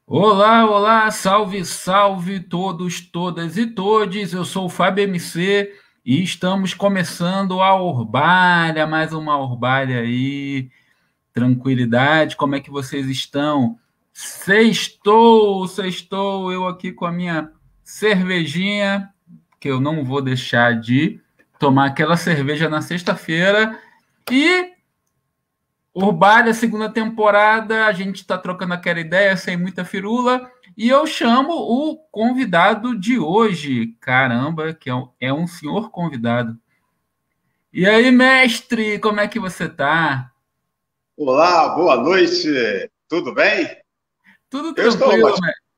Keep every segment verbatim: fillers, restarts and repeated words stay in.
Olá, olá, salve, salve todos, todas e todes. Eu sou o Fábio M C e estamos começando a Urbária, mais uma Urbária aí. Tranquilidade, como é que vocês estão? Sextou, sextou, eu aqui com a minha cervejinha, que eu não vou deixar de tomar aquela cerveja na sexta-feira. E Urbária, segunda temporada, a gente está trocando aquela ideia sem muita firula. E eu chamo o convidado de hoje. Caramba, que é um, é um senhor convidado. E aí, mestre, como é que você tá? Olá, boa noite. Tudo bem? Tudo Eu estou tranquilo, ótimo. mestre?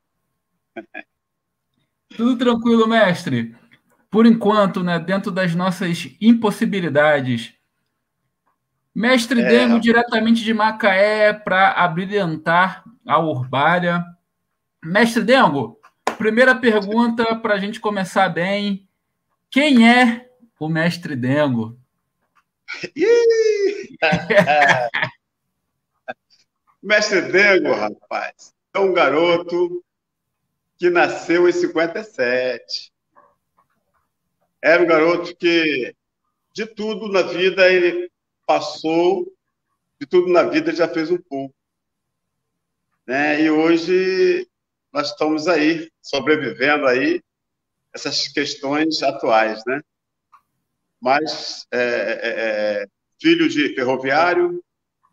Tudo tranquilo, mestre? Por enquanto, né, dentro das nossas impossibilidades. Mestre É, Dengo, rapaz, diretamente de Macaé, para abrilhantar a Urbária. Mestre Dengo, primeira pergunta para a gente começar bem. Quem é o Mestre Dengo? Ih! Mestre Dengo, rapaz, é um garoto que nasceu em cinquenta e sete. Era um garoto que, de tudo na vida, ele passou, de tudo na vida, ele já fez um pouco. Né? E hoje nós estamos aí, sobrevivendo aí, essas questões atuais, né? Mas, é, é, é, filho de ferroviário,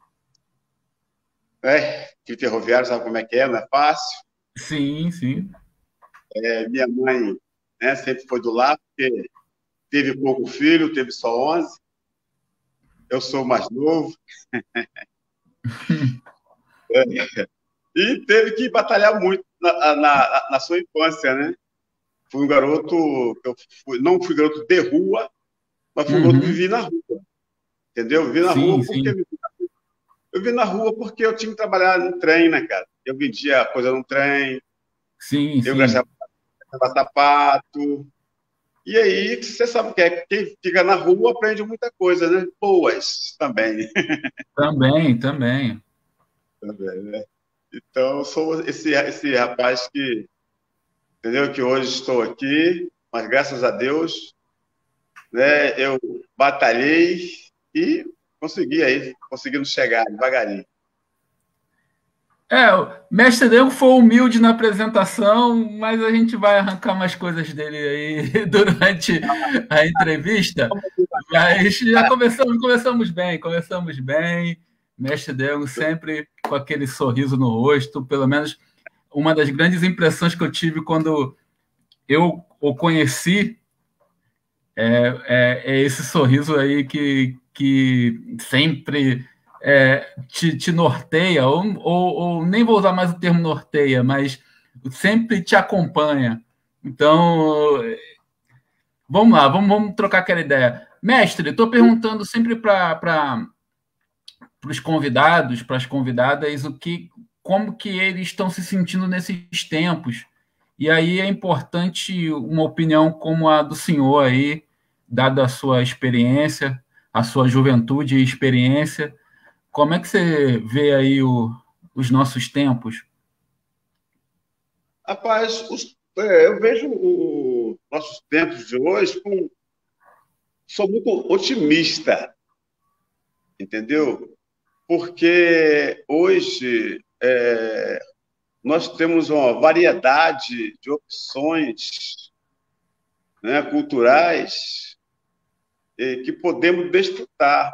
é, que ferroviário sabe como é que é, não é fácil. Sim, sim. É, minha mãe, né, sempre foi do lar, porque teve pouco filho, teve só onze. Eu sou o mais novo. E teve que batalhar muito na, na, na sua infância, né? Fui um garoto, eu fui, não fui garoto de rua, mas fui um garoto que Uhum. vivi na rua, entendeu? Vivi na Sim, rua porque sim. eu vivi na rua porque eu tinha que trabalhar no trem, né, cara? Eu vendia coisa no trem, Sim, eu sim. gastava sapato. E aí, você sabe que é, quem fica na rua aprende muita coisa, né? Boas também. Também, também. Também, né? Então, eu sou esse, esse rapaz que, entendeu? Que hoje estou aqui, mas graças a Deus, né? Eu batalhei e consegui aí, conseguindo chegar devagarinho. É, o Mestre Dengo foi humilde na apresentação, mas a gente vai arrancar mais coisas dele aí durante a entrevista. Mas já começamos, começamos bem, começamos bem. Mestre Dengo sempre com aquele sorriso no rosto, pelo menos uma das grandes impressões que eu tive quando eu o conheci é, é esse sorriso aí que, que sempre é, te, te norteia, ou, ou, ou nem vou usar mais o termo norteia, mas sempre te acompanha. Então, vamos lá, vamos, vamos trocar aquela ideia. Mestre, estou perguntando sempre para os convidados, para as convidadas, o que, como que eles estão se sentindo nesses tempos. E aí é importante uma opinião como a do senhor aí, dada a sua experiência, a sua juventude e experiência. Como é que você vê aí o, os nossos tempos? Rapaz, os, é, eu vejo os nossos tempos de hoje com. Sou muito otimista, entendeu? Porque hoje é, nós temos uma variedade de opções, né, culturais eh, que podemos desfrutar.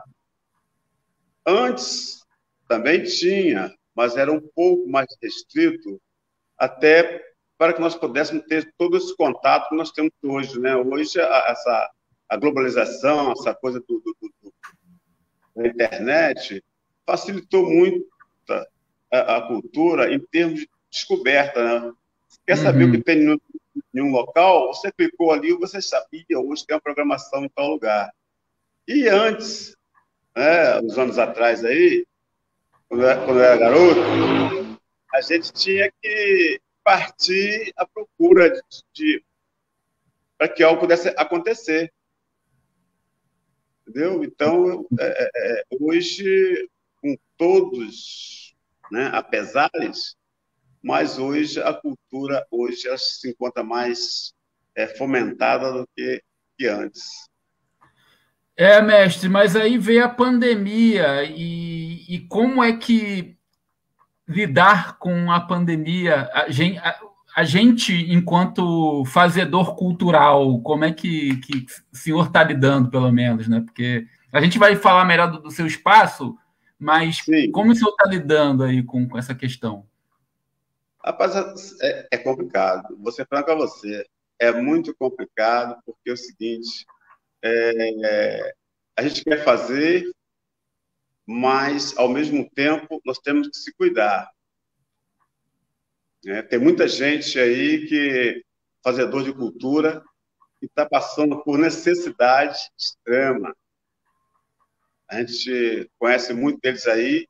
Antes também tinha, mas era um pouco mais restrito, até para que nós pudéssemos ter todo esse contato que nós temos hoje. Né? Hoje, a, essa, a globalização, essa coisa do, do, do, da internet, facilitou muito a, a cultura em termos de descoberta. Né? Quer saber o que Uhum. tem em um local? Você clicou ali, você sabia, hoje tem uma programação em tal lugar. E antes, né, uns anos atrás aí, quando eu, era, quando eu era garoto, a gente tinha que partir à procura de, de para que algo pudesse acontecer, entendeu? Então, é, é, hoje, com todos, né, apesares, mas hoje a cultura hoje ela se encontra mais é, fomentada do que, que antes. É, mestre, mas aí veio a pandemia e, e como é que lidar com a pandemia, a gente, a, a gente, enquanto fazedor cultural, como é que, que o senhor está lidando, pelo menos, né? Porque a gente vai falar melhor do, do seu espaço, mas Sim, como o senhor está lidando aí com, com essa questão? rapaz, é, é complicado. Vou ser franco a você. É muito complicado, porque é o seguinte, é, a gente quer fazer, mas, ao mesmo tempo, nós temos que se cuidar. Né? Tem muita gente aí que, fazedor de cultura, que está passando por necessidade extrema. A gente conhece muito deles aí,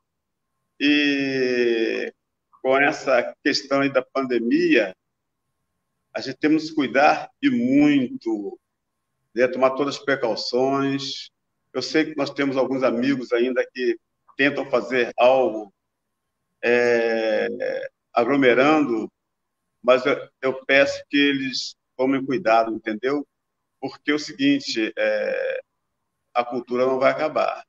e com essa questão aí da pandemia, a gente temos que cuidar e muito, né? Tomar todas as precauções. Eu sei que nós temos alguns amigos ainda que tentam fazer algo é, aglomerando, mas eu, eu peço que eles tomem cuidado, entendeu? Porque é o seguinte, é, a cultura não vai acabar.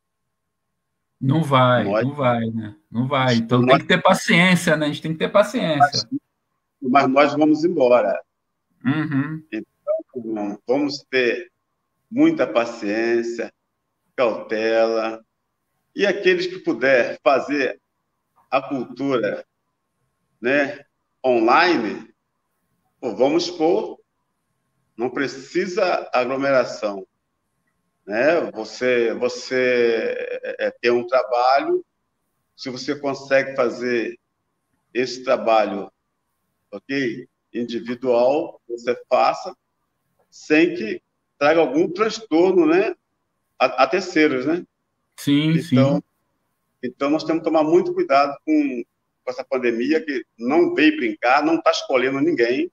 Não vai, Nós, não vai, né? Não vai. Então tem nós, que ter paciência, né? A gente tem que ter paciência. mas nós vamos embora. Uhum. Então, vamos ter muita paciência, cautela, e aqueles que puder fazer a cultura, né, online, pô, vamos expor, não precisa aglomeração, né? Você, você é, é, tem um trabalho, se você consegue fazer esse trabalho, ok, individual, você faça, sem que traga algum transtorno, né, a, a terceiros, né? Sim, Então, sim. então nós temos que tomar muito cuidado com, com essa pandemia que não veio brincar, não está escolhendo ninguém,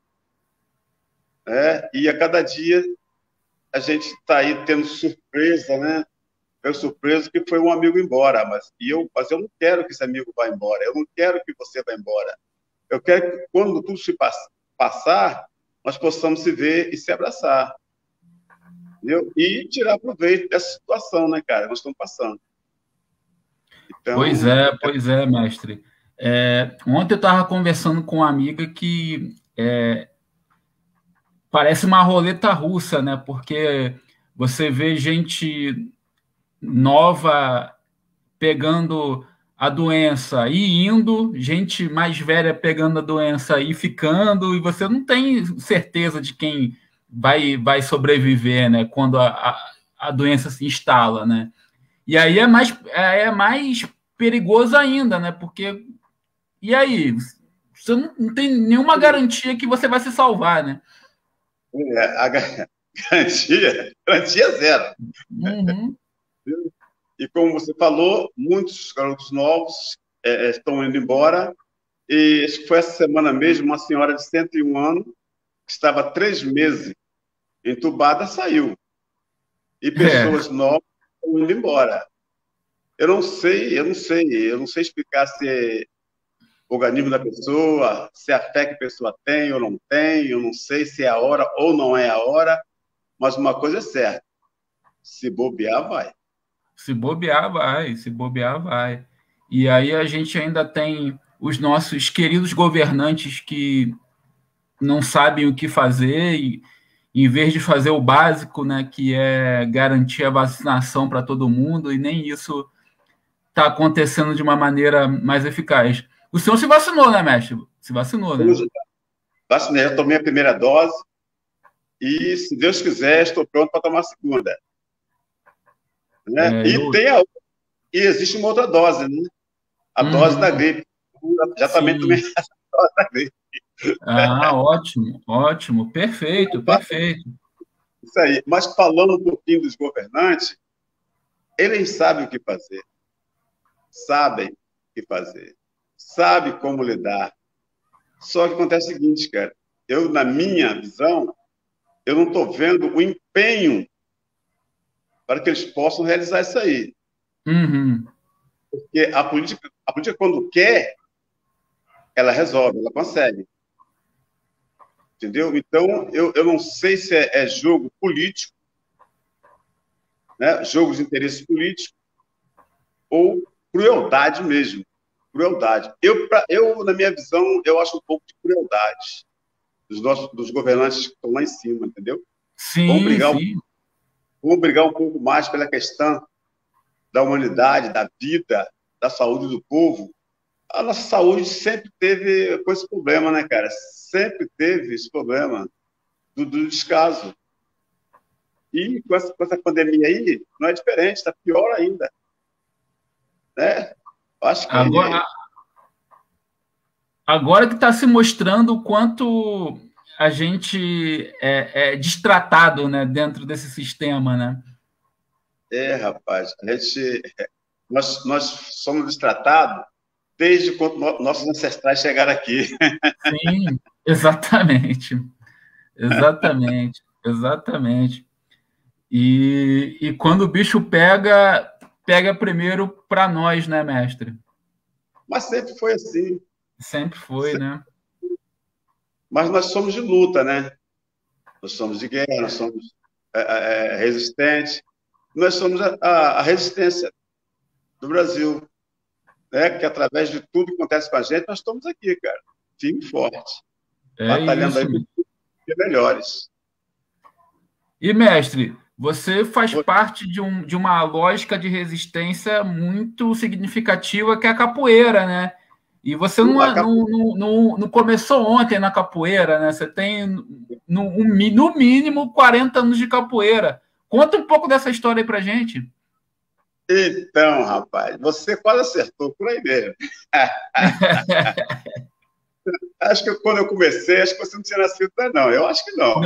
né? E a cada dia a gente está aí tendo surpresa, né? Eu surpreso que foi um amigo embora, mas e eu, mas eu não quero que esse amigo vá embora. Eu não quero que você vá embora. Eu quero que quando tudo se pass, passar, nós possamos se ver e se abraçar, entendeu? E tirar proveito dessa situação, né, cara? Nós estamos passando. Pois Então, é, pois é, mestre. É, ontem eu estava conversando com uma amiga que é, parece uma roleta russa, né? Porque você vê gente nova pegando a doença e indo, gente mais velha pegando a doença e ficando, e você não tem certeza de quem vai, vai sobreviver, né? Quando a, a, a doença se instala, né? E aí é mais, é, é mais perigoso ainda, né? Porque, e aí? Você não, não tem nenhuma garantia que você vai se salvar, né? é, a garantia, garantia zero. Uhum. E como você falou, muitos garotos novos é, estão indo embora. E acho que foi essa semana mesmo, uma senhora de cento e um anos, que estava três meses entubada, saiu. E É, pessoas novas estão indo embora. Eu não sei, eu não sei, eu não sei explicar se é o organismo da pessoa, se é a fé que a pessoa tem ou não tem, eu não sei se é a hora ou não é a hora, mas uma coisa é certa, se bobear, vai. se bobear, vai, se bobear, vai. E aí a gente ainda tem os nossos queridos governantes que não sabem o que fazer e, em vez de fazer o básico, né, que é garantir a vacinação para todo mundo, e nem isso está acontecendo de uma maneira mais eficaz. O senhor se vacinou, né, mestre? Se vacinou, Eu né? já vacinei, já tomei a primeira dose e, se Deus quiser, estou pronto para tomar a segunda. Né? É, E, eu. tem a, e existe uma outra dose, né? A dose da Uhum, gripe. Já também tomei sim. a dose da gripe. Ah, ótimo, ótimo, perfeito, perfeito. Isso aí. Mas falando um pouquinho dos governantes, eles sabem o que fazer, sabem o que fazer, sabem como lidar. Só que acontece o seguinte, cara, eu, na minha visão, eu não estou vendo o empenho para que eles possam realizar isso aí. Uhum. Porque a política, a política quando quer, ela resolve, ela consegue. Entendeu? Então, eu, eu não sei se é, é jogo político, né? Jogo de interesse político, ou crueldade mesmo. Crueldade. Eu, pra, eu, na minha visão, eu acho um pouco de crueldade dos, nossos, dos governantes que estão lá em cima, entendeu? Vamos Sim, brigar, sim. vamos brigar um pouco mais pela questão da humanidade, da vida, da saúde do povo. A nossa saúde sempre teve com esse problema, né, cara? Sempre teve esse problema do, do descaso. E com essa, com essa pandemia aí, não é diferente, está pior ainda. Né? Eu acho Agora, que. agora que está se mostrando o quanto a gente é, é destratado, né, dentro desse sistema, né? É, rapaz, a gente, nós, nós somos destratados desde quando no, nossos ancestrais chegaram aqui. Sim, exatamente. Exatamente. Exatamente. E, e quando o bicho pega, pega primeiro para nós, né, mestre? Mas sempre foi assim. Sempre foi, Sempre. né? Mas nós somos de luta, né? Nós somos de guerra, nós somos é, é, resistentes. Nós somos a, a, a resistência do Brasil, né? Que através de tudo que acontece com a gente, nós estamos aqui, cara, firme e forte, É batalhando isso. aí por ser melhores. E, mestre, você faz parte de, um, de uma lógica de resistência muito significativa que é a capoeira, né? E você não, não, não, não começou ontem na capoeira, né? Você tem, no, no mínimo, quarenta anos de capoeira. Conta um pouco dessa história aí pra gente. Então, rapaz, você quase acertou por aí mesmo. Acho que quando eu comecei, acho que você não tinha nascido, não. Eu acho que não.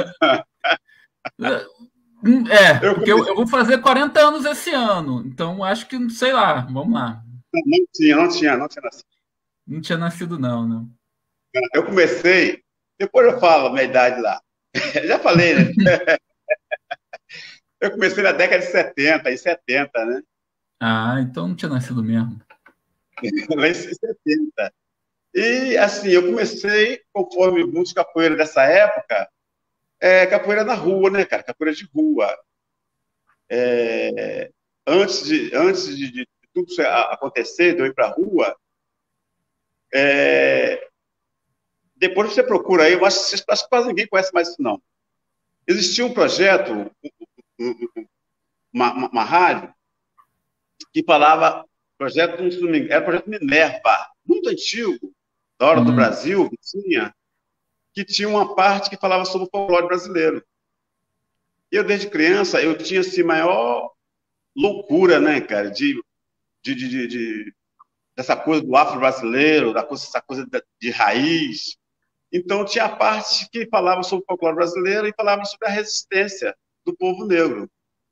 É, Eu porque eu, eu vou fazer quarenta anos esse ano, então acho que, sei lá, vamos lá. não tinha, não tinha, não tinha nascido. Não tinha nascido, não, né? Eu comecei, depois eu falo a minha idade lá. Já falei, né? Eu comecei na década de setenta, em setenta, né? Ah, então não tinha nascido mesmo. Lá em setenta. E, assim, eu comecei, conforme muitos capoeiras dessa época, é, capoeira na rua, né, cara? Capoeira de rua. É, antes de, antes de, de tudo isso acontecer, de eu ir para a rua, é, depois você procura aí, eu acho, acho que quase ninguém conhece mais isso, não. Existia um projeto, uma, uma, uma rádio, que falava, projeto, era o projeto Minerva, muito antigo, da hora do Hum. Brasil, que tinha, que tinha uma parte que falava sobre o folclore brasileiro. Eu, desde criança, eu tinha, assim, maior loucura, né, cara, de, de, de, de dessa coisa do afro-brasileiro, da coisa, essa coisa de raiz. Então, tinha a parte que falava sobre o folclore brasileiro e falava sobre a resistência do povo negro.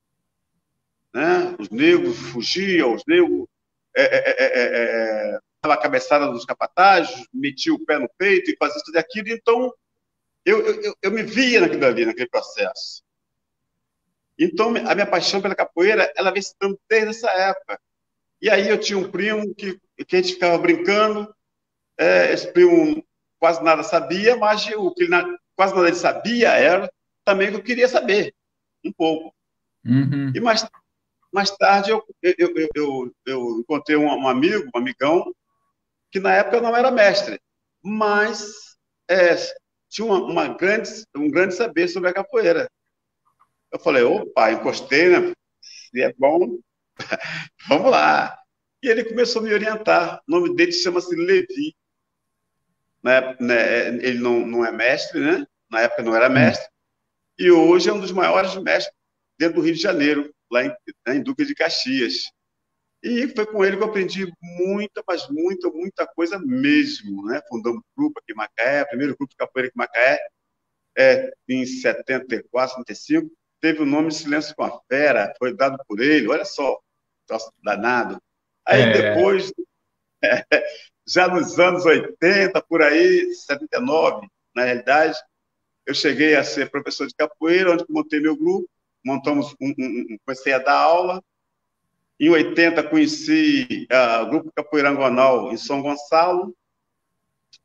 Né? Os negros fugiam, os negros é, é, é, é, a cabeçada dos capatazes, metia o pé no peito e fazia tudo aquilo. Então, eu, eu, eu me via naquilo ali, naquele processo. Então, a minha paixão pela capoeira, ela vem se dando desde essa época. E aí eu tinha um primo que, que a gente ficava brincando, é, esse primo quase nada sabia, mas o que ele quase nada ele sabia era também o que eu queria saber, um pouco. Uhum. E mais, mais tarde eu, eu, eu, eu, eu encontrei um, um amigo, um amigão, que na época não era mestre, mas é, tinha uma, uma grande, um grande saber sobre a capoeira. Eu falei, opa, encostei, né? Se é bom, vamos lá. E ele começou a me orientar. O nome dele chama-se Levi. Na época, né, ele não, não é mestre, né? Na época não era mestre. E hoje é um dos maiores mestres dentro do Rio de Janeiro, lá em, em Duque de Caxias. E foi com ele que eu aprendi muita, mas muita, muita coisa mesmo, né? Fundamos um grupo aqui em Macaé, primeiro grupo de capoeira aqui em Macaé, é, em setenta e quatro, setenta e cinco, teve o nome Silêncio com a Fera, foi dado por ele, olha só, troço danado. Aí É. depois, é, já nos anos oitenta, por aí, setenta e nove, na realidade, eu cheguei a ser professor de capoeira, onde montei meu grupo, montamos um, um, um, comecei a dar aula. Em oitenta, conheci uh, o grupo Capoeira Angonal em São Gonçalo.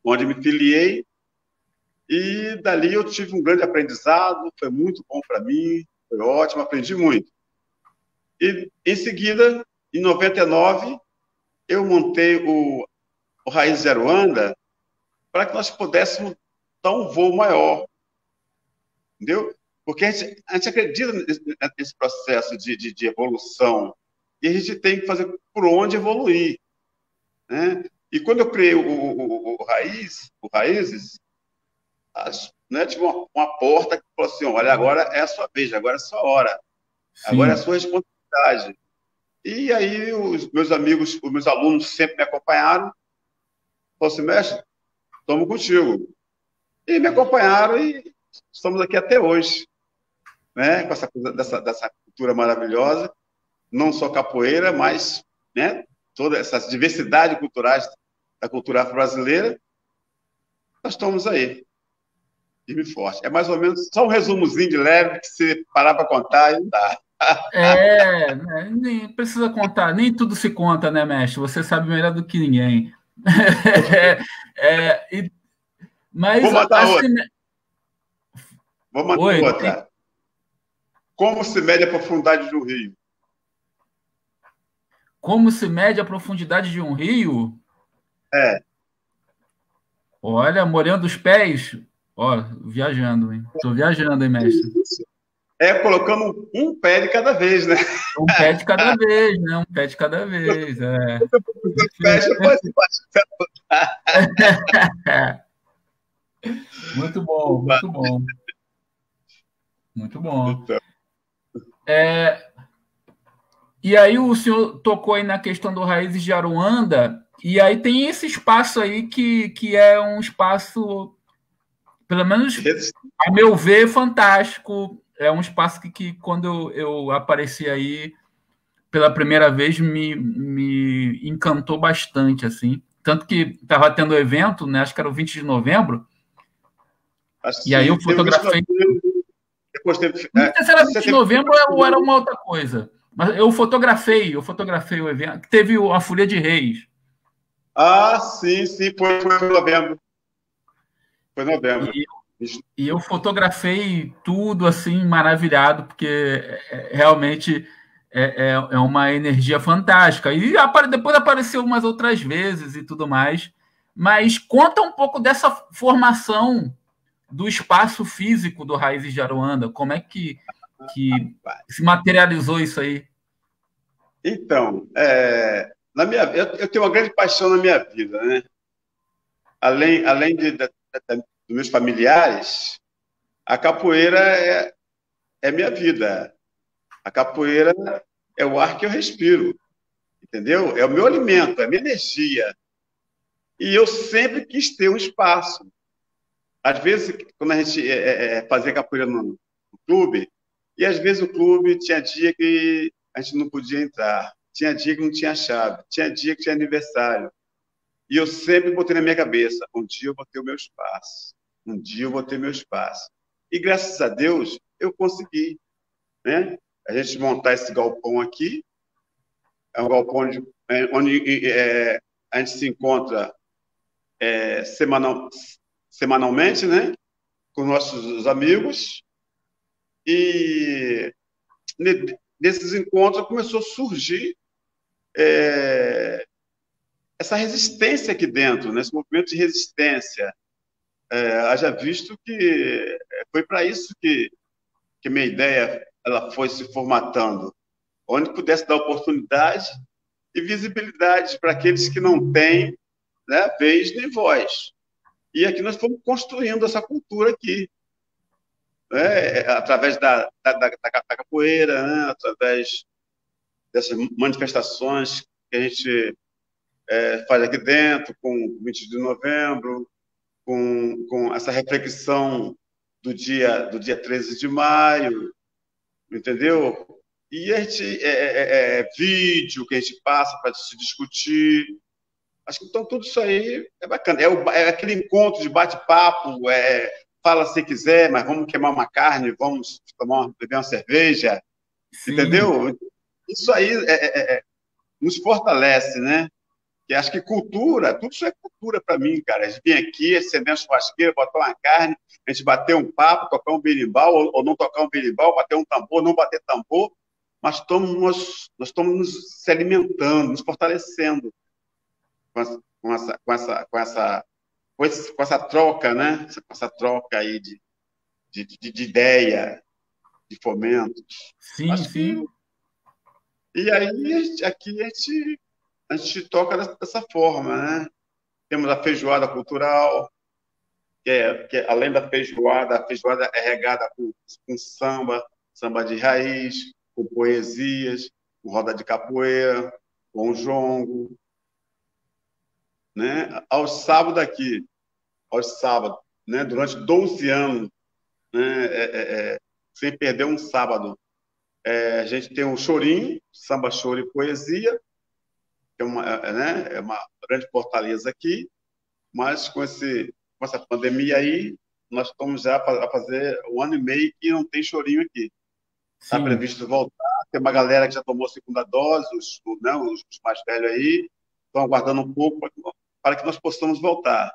onde me filiei, e dali eu tive um grande aprendizado, foi muito bom para mim, foi ótimo, aprendi muito. E, em seguida, em noventa e nove, eu montei o, o Raiz de Aruanda para que nós pudéssemos dar um voo maior, entendeu? Porque a gente, a gente acredita nesse, nesse processo de, de, de evolução, e a gente tem que fazer por onde evoluir, né? E quando eu criei o, o, o Raiz, o Raízes, as, né, tive uma, uma porta que falou assim, olha, agora é a sua vez, agora é a sua hora, Sim. agora é a sua responsabilidade. E aí os meus amigos, os meus alunos sempre me acompanharam, falaram assim, mestre, estamos contigo. E me acompanharam e estamos aqui até hoje, né, com essa coisa dessa, dessa cultura maravilhosa, não só capoeira, mas, né, toda essa diversidade culturais da cultura afro-brasileira, nós estamos aí, firme e forte. É mais ou menos só um resumozinho de leve que se parar para contar, não dá. É, né, nem precisa contar, nem tudo se conta, né, mestre? Você sabe melhor do que ninguém. é, e, mas, Vou matar assim, outra. Vou matar Oi, outra. tem... Como se mede a profundidade de um rio? Como se mede a profundidade de um rio? É. Olha, molhando os pés. Ó, viajando, hein? Estou viajando, hein, mestre? É colocando um pé de cada vez, né? Um pé de cada vez, né? Um pé de cada vez. É. Muito bom, muito bom. Muito bom. É... E aí o senhor tocou aí na questão do Raízes de Aruanda, e aí tem esse espaço aí que, que é um espaço, pelo menos, a meu ver, fantástico. É um espaço que, que quando eu, eu apareci aí pela primeira vez, me, me encantou bastante, assim. Tanto que estava tendo evento, né? Acho que era o vinte de novembro. Acho e aí eu fotografei. Depois teve... Não sei se era vinte de novembro ou era uma outra coisa. Mas eu fotografei, eu fotografei o evento. Teve a Folia de Reis. Ah, sim, sim, foi, foi em novembro. Foi em novembro. E, e eu fotografei tudo assim, maravilhado, porque realmente é, é, é uma energia fantástica. E depois apareceu umas outras vezes e tudo mais. Mas conta um pouco dessa formação do espaço físico do Raízes de Aruanda. Como é que, que se materializou isso aí? Então, é, na minha, eu, eu tenho uma grande paixão na minha vida, né? Além, além de, de, de, dos meus familiares, a capoeira é, é minha vida. A capoeira é o ar que eu respiro, entendeu? É o meu alimento, é a minha energia. E eu sempre quis ter um espaço. Às vezes, quando a gente é, é, fazia capoeira no, no clube, e às vezes o clube tinha dia que a gente não podia entrar, tinha dia que não tinha chave, tinha dia que tinha aniversário. E eu sempre botei na minha cabeça, um dia eu vou ter o meu espaço, um dia eu vou ter meu espaço. E graças a Deus, eu consegui, né? A gente montar esse galpão aqui, é um galpão onde, onde é, a gente se encontra é, semanal, semanalmente, né? Com nossos amigos, e nesses encontros começou a surgir é, essa resistência aqui dentro, nesse movimento de resistência. É, haja visto que foi para isso que, que minha ideia ela foi se formatando, onde pudesse dar oportunidade e visibilidade para aqueles que não têm, né, vez nem voz. E aqui nós fomos construindo essa cultura aqui, né, através da, da, da, da capoeira, né, através dessas manifestações que a gente é, faz aqui dentro, com vinte de novembro, com, com essa reflexão do dia, do dia treze de maio, entendeu? E a gente, é, é, é vídeo que a gente passa para se discutir. Acho que então tudo isso aí é bacana. É, o, é aquele encontro de bate-papo, é, fala se quiser, mas vamos queimar uma carne, vamos tomar uma, beber uma cerveja, Sim. Entendeu? Isso aí é, é, é, nos fortalece, né? Que acho que cultura, tudo isso é cultura para mim, cara. A gente vem aqui, acender uma churrasqueira, botar uma carne, a gente bater um papo, tocar um berimbau, ou, ou não tocar um berimbau, bater um tambor, não bater tambor, mas estamos, nós, nós estamos nos se alimentando, nos fortalecendo com essa, com essa, com essa, com essa, com esse, com essa troca, né? Com essa troca aí de, de, de, de ideia, de fomento. Sim, Acho que. sim. E aí, aqui a gente, a gente toca dessa forma, né? Temos a feijoada cultural, que, é, que é, além da feijoada, a feijoada é regada com, com samba, samba de raiz, com poesias, com roda de capoeira, com jongo, né? Aos sábados aqui, aos sábados, né? Durante doze anos, né? É, é, é, sem perder um sábado, é, a gente tem o chorinho, samba, choro e poesia, que é uma, é, né? É uma grande fortaleza aqui, mas com, esse, com essa pandemia aí, nós estamos já a fazer um ano e meio que não tem chorinho aqui. Está Sim. previsto voltar, tem uma galera que já tomou a segunda dose, os, né, os mais velhos aí, estão aguardando um pouco para, para que nós possamos voltar.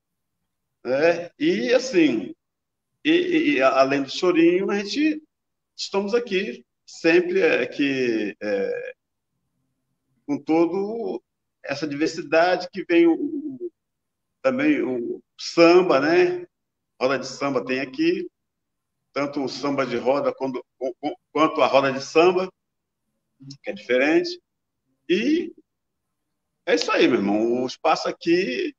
É, e, assim, e, e, além do chorinho, a gente estamos aqui sempre aqui, é, com toda essa diversidade que vem o, o, também o samba, né? Roda de samba tem aqui, tanto o samba de roda quanto, quanto a roda de samba, que é diferente. E é isso aí, meu irmão. O espaço aqui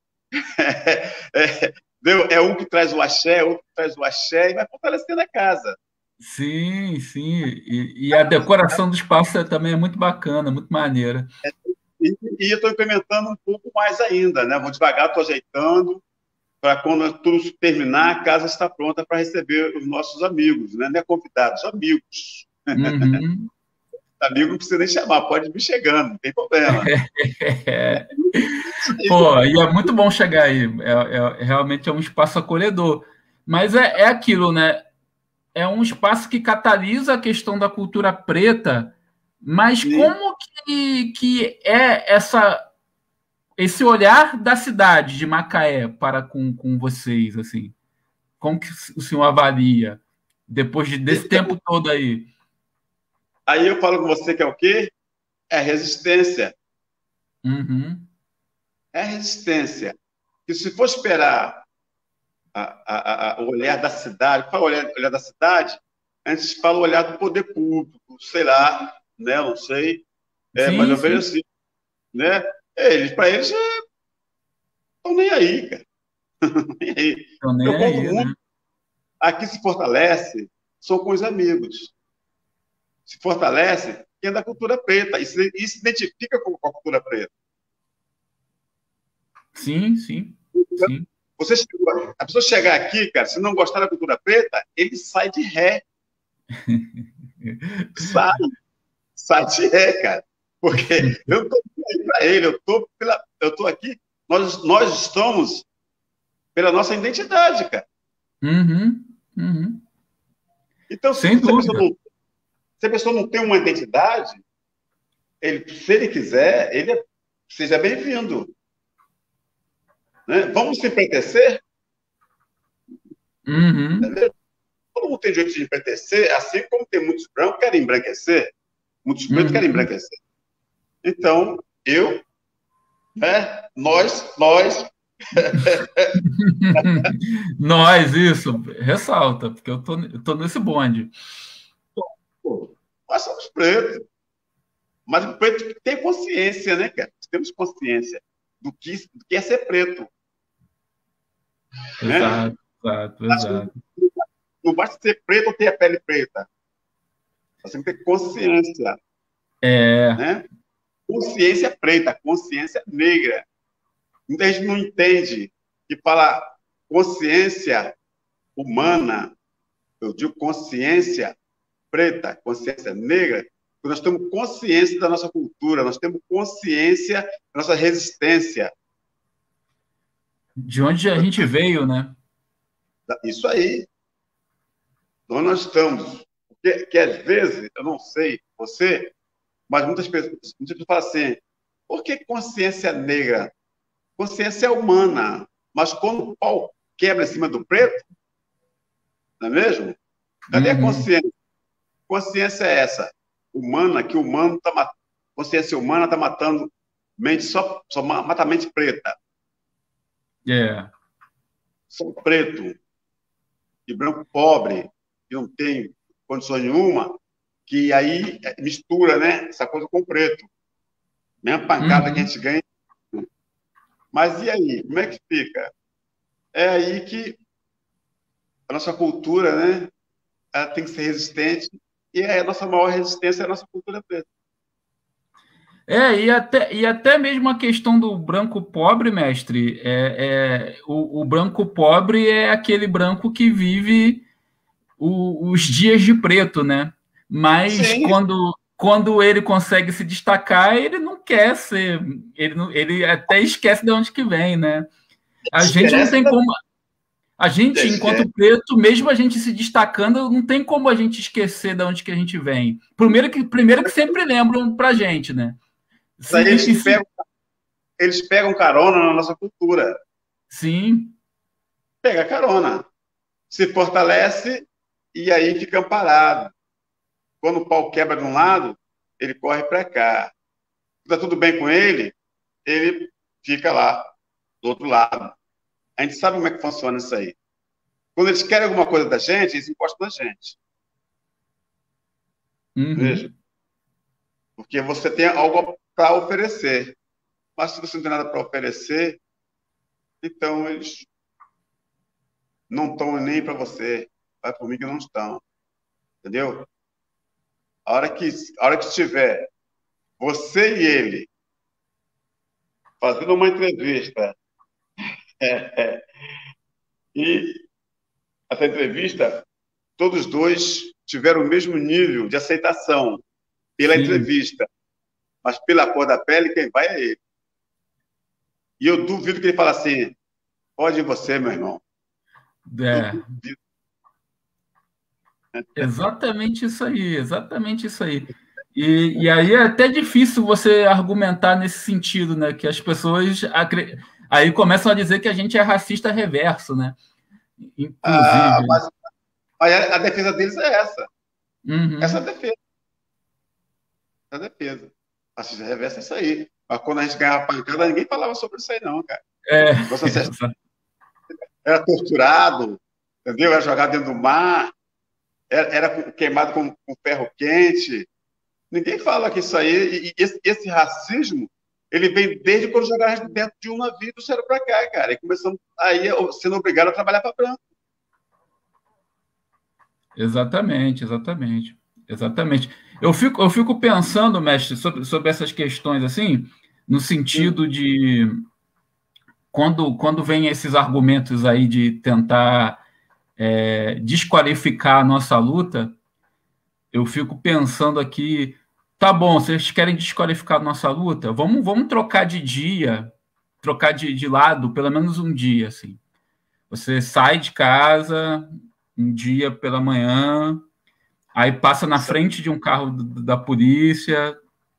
é, é, é um que traz o axé, outro que traz o axé e vai fortalecendo a casa. Sim, sim. E, e a decoração do espaço é- também é muito bacana, muito maneira. E, e eu estou implementando um pouco mais ainda, né? Vou devagar, estou ajeitando, para quando tudo terminar, a casa está pronta para receber os nossos amigos, né? Não é convidados, amigos. Uhum. Amigo não precisa nem chamar, pode vir chegando, não tem problema. É. Pô, e é muito bom chegar aí. É, é- realmente é um espaço acolhedor. Mas é, é aquilo, né? É um espaço que catalisa a questão da cultura preta, mas Sim. como que, que é essa, esse olhar da cidade de Macaé para com, com vocês, assim? Como que o senhor avalia depois de, desse Então, tempo todo aí? aí eu falo com você que é o quê? É resistência. Uhum. É resistência. Que se for esperar a, a, a, o olhar da cidade, qual é o olhar, olhar da cidade? Antes fala o olhar do poder público, sei lá, né? Não sei. É, mas Sim, eu vejo sim. assim, né? Eles, para eles, estão nem aí, cara. Nem aí. Tô nem Meu ponto aí, mundo né? aqui se fortalece, são com os amigos. Se fortalece quem é da cultura preta e se, e se identifica com a cultura preta. Sim, sim, sim. Você, a pessoa chegar aqui, cara, se não gostar da cultura preta, ele sai de ré. Sai, sai de ré, cara. Porque eu estou aí para ele, eu estou pela, eu estou aqui, nós, nós estamos pela nossa identidade, cara. Uhum, uhum. Então, se, Sem se, a pessoa dúvida. não, se a pessoa não tem uma identidade, ele, se ele quiser, ele é, seja bem-vindo. Né? Vamos se empretecer? Uhum. Todo mundo tem direito de empretecer, assim como tem muitos brancos que querem embranquecer, muitos pretos querem Uhum. embranquecer. Então, eu, né, nós, nós. Nós, isso, ressalta, porque eu tô, eu tô nesse bonde. Pô, nós somos pretos. Mas o preto tem consciência, né, cara? Temos consciência do que, do que é ser preto. Né? Exato, exato, exato. Não basta ser preto ou ter a pele preta. Nós temos que ter consciência. É, Né? Consciência preta, consciência negra. Muita gente não entende que fala consciência humana, eu digo consciência preta, consciência negra, porque nós temos consciência da nossa cultura, nós temos consciência da nossa resistência. de onde a gente veio, né? Isso aí. Então, nós estamos. Que, que às vezes, eu não sei você, mas muitas pessoas, muitas pessoas falam assim: Por que consciência negra? Consciência humana. Mas quando o pau quebra em cima do preto, não é mesmo? Cadê a Uhum. consciência? Consciência é essa, humana, que o humano está matando. Consciência humana está matando mente, só, só mata a mente preta. É. Só preto e branco pobre, que não tem condições nenhuma, que aí mistura, né, essa coisa com o preto. Mesma pancada Uhum. que a gente ganha. Mas e aí? Como é que fica? É aí que a nossa cultura, né, ela tem que ser resistente, e a nossa maior resistência é a nossa cultura preta. É, e até, e até mesmo a questão do branco pobre, mestre, é, é o, o branco pobre é aquele branco que vive o, os dias de preto, né? Mas Sim, quando, quando ele consegue se destacar, ele não quer ser, ele, não, ele até esquece de onde que vem, né? A gente não esquece tem da como, a gente, esquece. enquanto preto, mesmo a gente se destacando, não tem como a gente esquecer de onde que a gente vem. Primeiro que, primeiro que sempre lembram pra gente, né? Se, Daí e, eles se, pegam, eles pegam carona na nossa cultura. sim, Pega carona. Se fortalece e aí fica amparado. Quando o pau quebra de um lado, ele corre para cá. Está tudo bem com ele, ele fica lá, do outro lado. A gente sabe como é que funciona isso aí. Quando eles querem alguma coisa da gente, eles encostam na gente. Veja. uhum, Porque você tem algo para oferecer. Mas se você não tem nada para oferecer, então eles não estão nem para você. Vai por mim que não estão. Entendeu? A hora que, a hora que estiver você e ele fazendo uma entrevista, é, é, e essa entrevista, todos dois tiveram o mesmo nível de aceitação pela sim, entrevista, mas pela cor da pele, quem vai é ele. E eu duvido que ele fale assim, pode ir você, meu irmão. Eu é, duvido. exatamente isso aí, exatamente isso aí. E, e aí é até difícil você argumentar nesse sentido, né? Que as pessoas acre... aí começam a dizer que a gente é racista reverso, né? Ah, Inclusive. mas a, a defesa deles é essa. Essa é a Uhum. defesa. Essa é a defesa. A cisão reversa é isso aí. Mas quando a gente ganhava pancada, ninguém falava sobre isso aí, não, cara. É, Nosso ancestral era torturado, entendeu? Era jogado dentro do mar, era, era queimado com, com ferro quente. Ninguém fala que isso aí, e esse, esse racismo, ele vem desde quando jogaram dentro de um navio do céu para cá, cara. E começamos aí sendo obrigado a trabalhar para branco. exatamente, exatamente, exatamente. Eu fico, eu fico pensando, mestre, sobre, sobre essas questões assim, no sentido de quando, quando vem esses argumentos aí de tentar é, desqualificar a nossa luta, eu fico pensando aqui, tá bom, vocês querem desqualificar a nossa luta? Vamos, vamos trocar de dia, trocar de, de lado, pelo menos um dia, assim. Você sai de casa um dia pela manhã, aí passa na frente de um carro da polícia,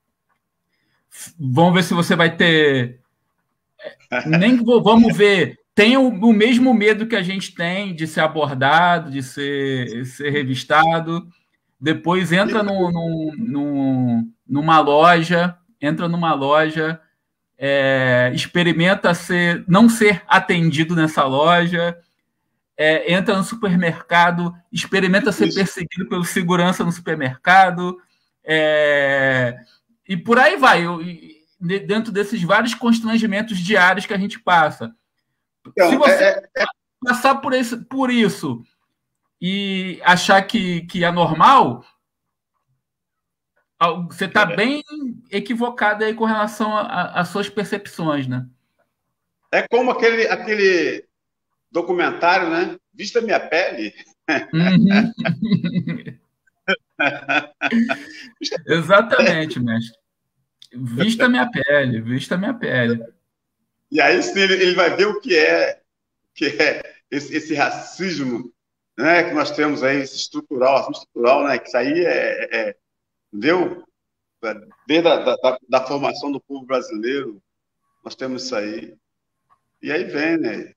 vamos ver se você vai ter. Nem vamos ver. Tem o, o mesmo medo que a gente tem de ser abordado, de ser, ser revistado. Depois entra no, no, no, numa loja, entra numa loja, é, experimenta ser, não ser atendido nessa loja, é, entra no supermercado, experimenta ser Isso. perseguido pelo segurança no supermercado, é, e por aí vai, eu, dentro desses vários constrangimentos diários que a gente passa. Se Então, você é, é, passar por, esse, por isso e achar que, que é normal, você está é, bem equivocado aí com relação às suas percepções, né? é como aquele, aquele documentário, né? Vista Minha Pele. Uhum. Exatamente, mestre. Vista minha pele, vista minha pele. E aí sim, ele, ele vai ver o que é, que é esse, esse racismo, né, que nós temos aí, esse estrutural, racismo estrutural, né, que isso aí é, é, entendeu? Desde a da, da, da formação do povo brasileiro, nós temos isso aí. E aí vem, né?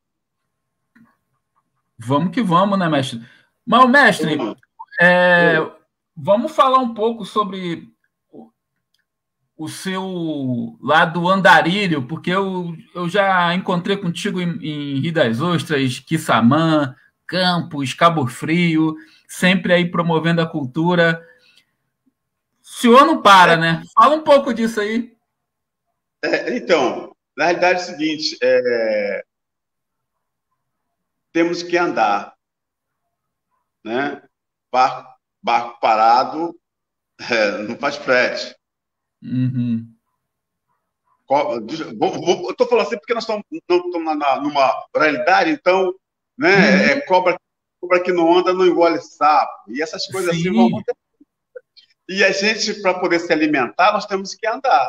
Vamos que vamos, né, mestre? Mas, mestre, é, vamos falar um pouco sobre o seu lado andarilho, porque eu, eu já encontrei contigo em, em Rio das Ostras, Quissamã, Campos, Cabo Frio, sempre aí promovendo a cultura. O senhor não para, é, né? Fala um pouco disso aí. É, então, na realidade é o seguinte, é, temos que andar, né? Barco, barco parado é, não faz frete. Uhum. Eu estou falando assim porque nós estamos, não, estamos na, numa realidade, então, né, uhum. é, cobra, cobra que não anda não engole sapo. E essas coisas Sim. assim vão acontecer. E a gente, para poder se alimentar, nós temos que andar.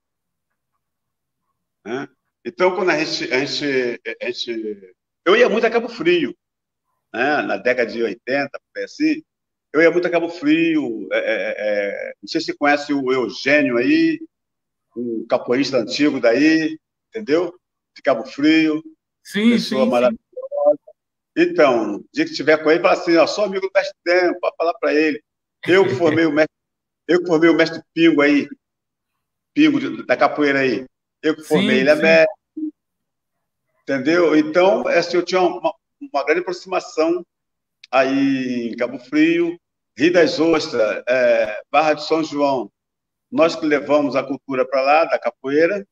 Né? Então, quando a gente, a, gente, a gente... Eu ia muito a Cabo Frio, né, na década de oitenta, assim. Eu ia muito a Cabo Frio. É, é, não sei se você conhece o Eugênio aí, um capoeirista antigo daí, entendeu? De Cabo Frio. Sim, pessoa sim, maravilhosa. Sim. Então, o dia que estiver com ele, fala assim, ó, sou amigo do mestre Tempo, pode falar para ele. Eu que formei o mestre, eu que formei o mestre Pingo aí, Pingo da capoeira aí. Eu que formei, sim, ele é mestre. Entendeu? Então, assim, eu tinha uma, uma grande aproximação aí em Cabo Frio, Rio das Ostras, é, Barra de São João. Nós que levamos a cultura para lá, da capoeira.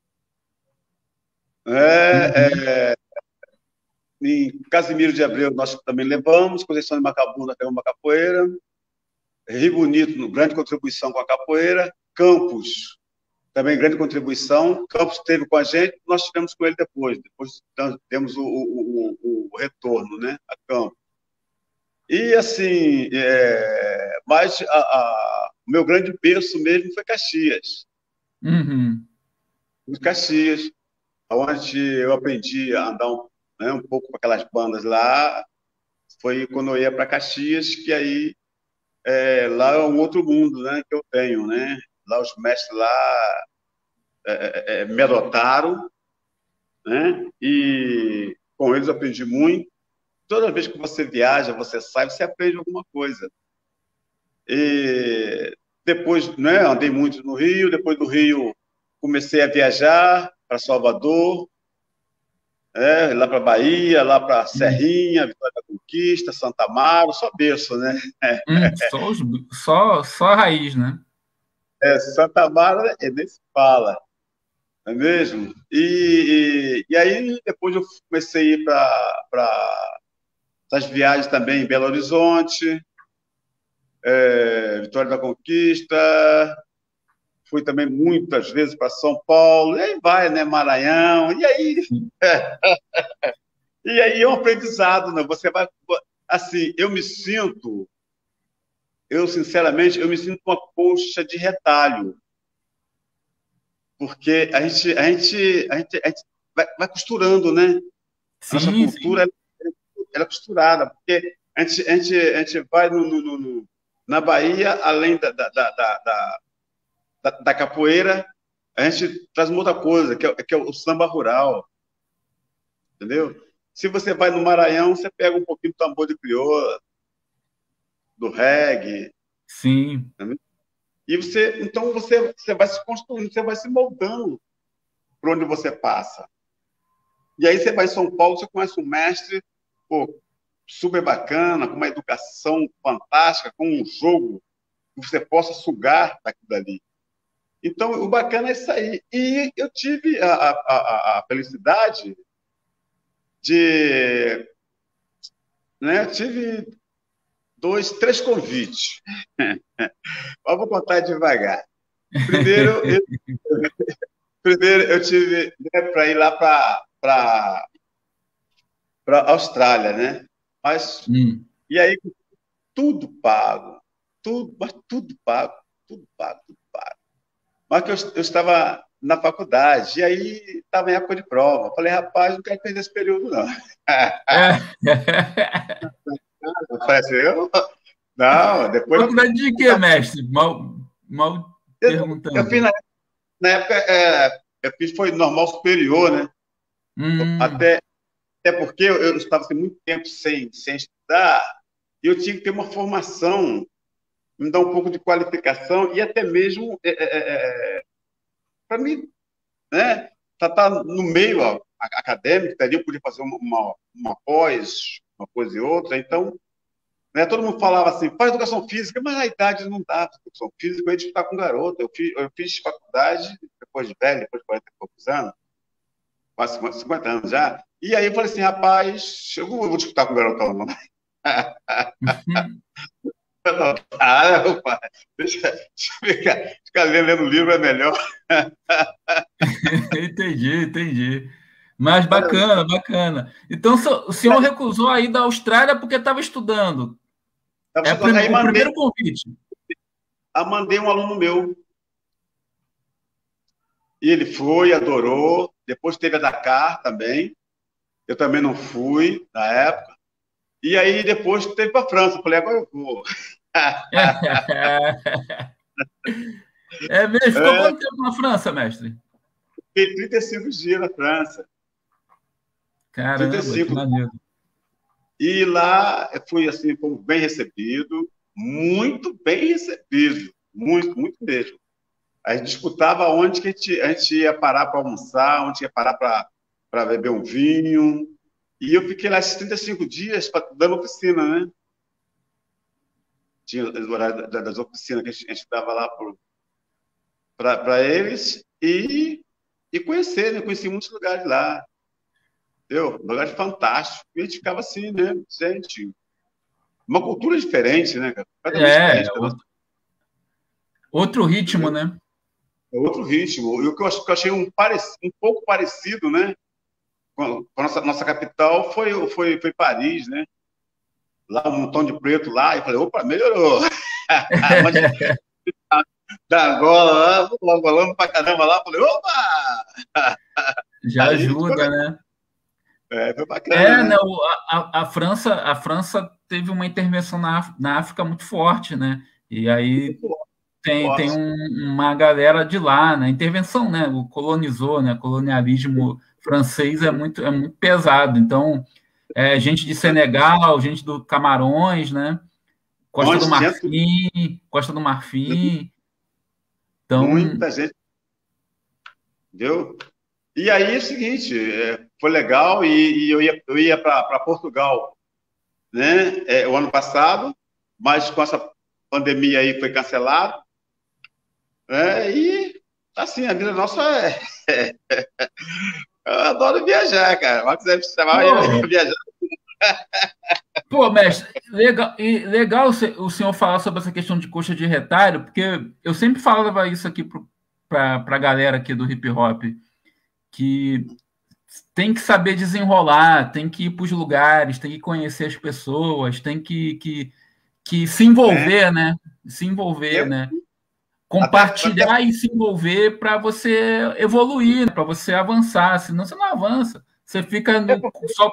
É, uhum. é, em Casimiro de Abreu, nós também levamos. Conceição de Macabu, nós temos uma capoeira. Rio Bonito, grande contribuição com a capoeira. Campos, também grande contribuição. Campos esteve com a gente, nós tivemos com ele depois. Depois temos o, o, o, o retorno, né, a Campos. E, assim, é, mas a, a, o meu grande berço mesmo foi Caxias. Uhum. Caxias, onde eu aprendi a andar um, né, um pouco com aquelas bandas lá. Foi quando eu ia para Caxias, que aí é, lá é um outro mundo, né, que eu tenho, né? Lá os mestres lá é, é, me adotaram, né? E com eles eu aprendi muito. Toda vez que você viaja, você sai, você aprende alguma coisa. E depois, né, andei muito no Rio. Depois do Rio, comecei a viajar para Salvador, é, lá para Bahia, lá para Serrinha, Vitória da Conquista, Santa Amaro, só berço, né? Hum, só, os, só, só a raiz, né? É, Santa Amaro é, nem se fala, não é mesmo? E, e, e aí depois eu comecei a ir para as viagens também em Belo Horizonte, é, Vitória da Conquista, fui também muitas vezes para São Paulo, e aí vai, né, Maranhão, e aí... E aí é um aprendizado, né? Você vai... Assim, eu me sinto... Eu, sinceramente, eu me sinto uma colcha de retalho. Porque a gente, a gente, a gente, a gente vai, vai costurando, né? Sim, Nossa cultura sim. Ela, ela é costurada. Porque a gente, a gente, a gente vai no, no, no, na Bahia, além da, da, da, da, da, da capoeira, a gente traz uma outra coisa, que é, que é o samba rural. Entendeu? Se você vai no Maranhão, você pega um pouquinho do tambor de crioula, do reggae. Sim. Entendeu? E você, então você, você vai se construindo, você vai se moldando por onde você passa. E aí você vai em São Paulo, você conhece um mestre, pô, super bacana, com uma educação fantástica, com um jogo que você possa sugar daquilo dali. Então, o bacana é isso aí. E eu tive a, a, a, a felicidade de... Né, tive dois, três convites. Mas vou contar devagar. Primeiro, eu, primeiro, eu tive né, para ir lá para a Austrália, né? Mas, hum. E aí, tudo pago, tudo, mas tudo pago, tudo pago, tudo pago. Mas que eu, eu estava na faculdade, e aí estava em época de prova. Eu falei, rapaz, não quero perder esse período, não. É. Eu falei assim, eu... Não, depois... Faculdade de quê, mestre? Mal, mal Eu, eu perguntando. fiz na, na época, é, eu fiz foi normal superior, né? Hum, Até, até porque eu, eu estava assim, muito tempo sem, sem estudar e eu tinha que ter uma formação, me dar um pouco de qualificação e até mesmo é, é, é, para mim, né? Tá, tá no meio ó, acadêmico, ali eu podia fazer uma, uma, uma pós, uma coisa e outra, então, né, todo mundo falava assim, faz educação física, mas a idade não dá para educação física, eu ia disputar com garoto, eu fiz, eu fiz faculdade depois de velho, depois de quarenta e poucos anos, quase cinquenta anos já, e aí eu falei assim, rapaz, eu vou, eu vou disputar com o garotão, não. Não, ah, rapaz, deixa, deixa eu ficar, ficar lendo, lendo livro é melhor. entendi, entendi. Mas bacana, bacana. Então, so- o senhor recusou aí da Austrália porque estava estudando. É a prim- Aí o mandei, primeiro convite. aí mandei um aluno meu, e ele foi, adorou, depois teve a Dakar também, eu também não fui na época, e aí depois teve para a França, eu falei, agora eu vou. É mesmo? Ficou É, quanto tempo na França, mestre? fiquei trinta e cinco dias na França, Caramba, que trinta e cinco. maneiro. E lá eu fui assim, fomos bem recebido, muito bem recebido, muito, muito mesmo. A gente disputava onde que a gente, a gente ia parar para almoçar, onde ia parar para beber um vinho. E eu fiquei lá esses trinta e cinco dias pra, dando oficina, né? Tinha o horário das oficinas que a gente, a gente dava lá para eles e, e conhecer, né? Conheci muitos lugares lá. Entendeu? Lugares fantásticos. E a gente ficava assim, né? Gente, uma cultura diferente, né, cara? Completamente É, diferente da nossa. outro, outro ritmo, Entendeu? né? É outro ritmo. E o que eu, acho, que eu achei um, parec, um pouco parecido, né? Com a nossa, nossa capital foi, foi, foi Paris, né? Lá um montão de preto lá, e falei, opa, melhorou. Mas da Angola lá, angolando pra caramba lá, falei, opa! Já Aí foi, ajuda, né? é, foi bacana, É, né? né? o- A, a, a França, a França teve uma intervenção na, Áf- na África muito forte, né? E aí tem, tem Forte. um- uma galera de lá, né? Intervenção, né? O colonizou, né? Colonialismo francês é muito, é muito pesado. Então, é, gente de Senegal, gente do Camarões, né? Costa do Onde tinha tudo, Marfim, Costa do Marfim. Então, muita gente, entendeu? E aí é o seguinte, é, foi legal e, e eu ia, eu ia para Portugal, né? É, o ano passado, mas com essa pandemia aí foi cancelado, né? E assim, a vida nossa é. Eu adoro viajar, cara. Mas quiser me chamar, eu ia pô, viajar. pô, mestre, legal, e legal se- o senhor falar sobre essa questão de coxa de retalho, porque eu sempre falava isso aqui para a galera aqui do hip hop, que tem que saber desenrolar, tem que ir para os lugares, tem que conhecer as pessoas, tem que, que, que se Né? envolver, né? Se envolver, Eu, né? até, até Compartilhar e se envolver para você evoluir, para você avançar, senão você não avança. Você fica no, só.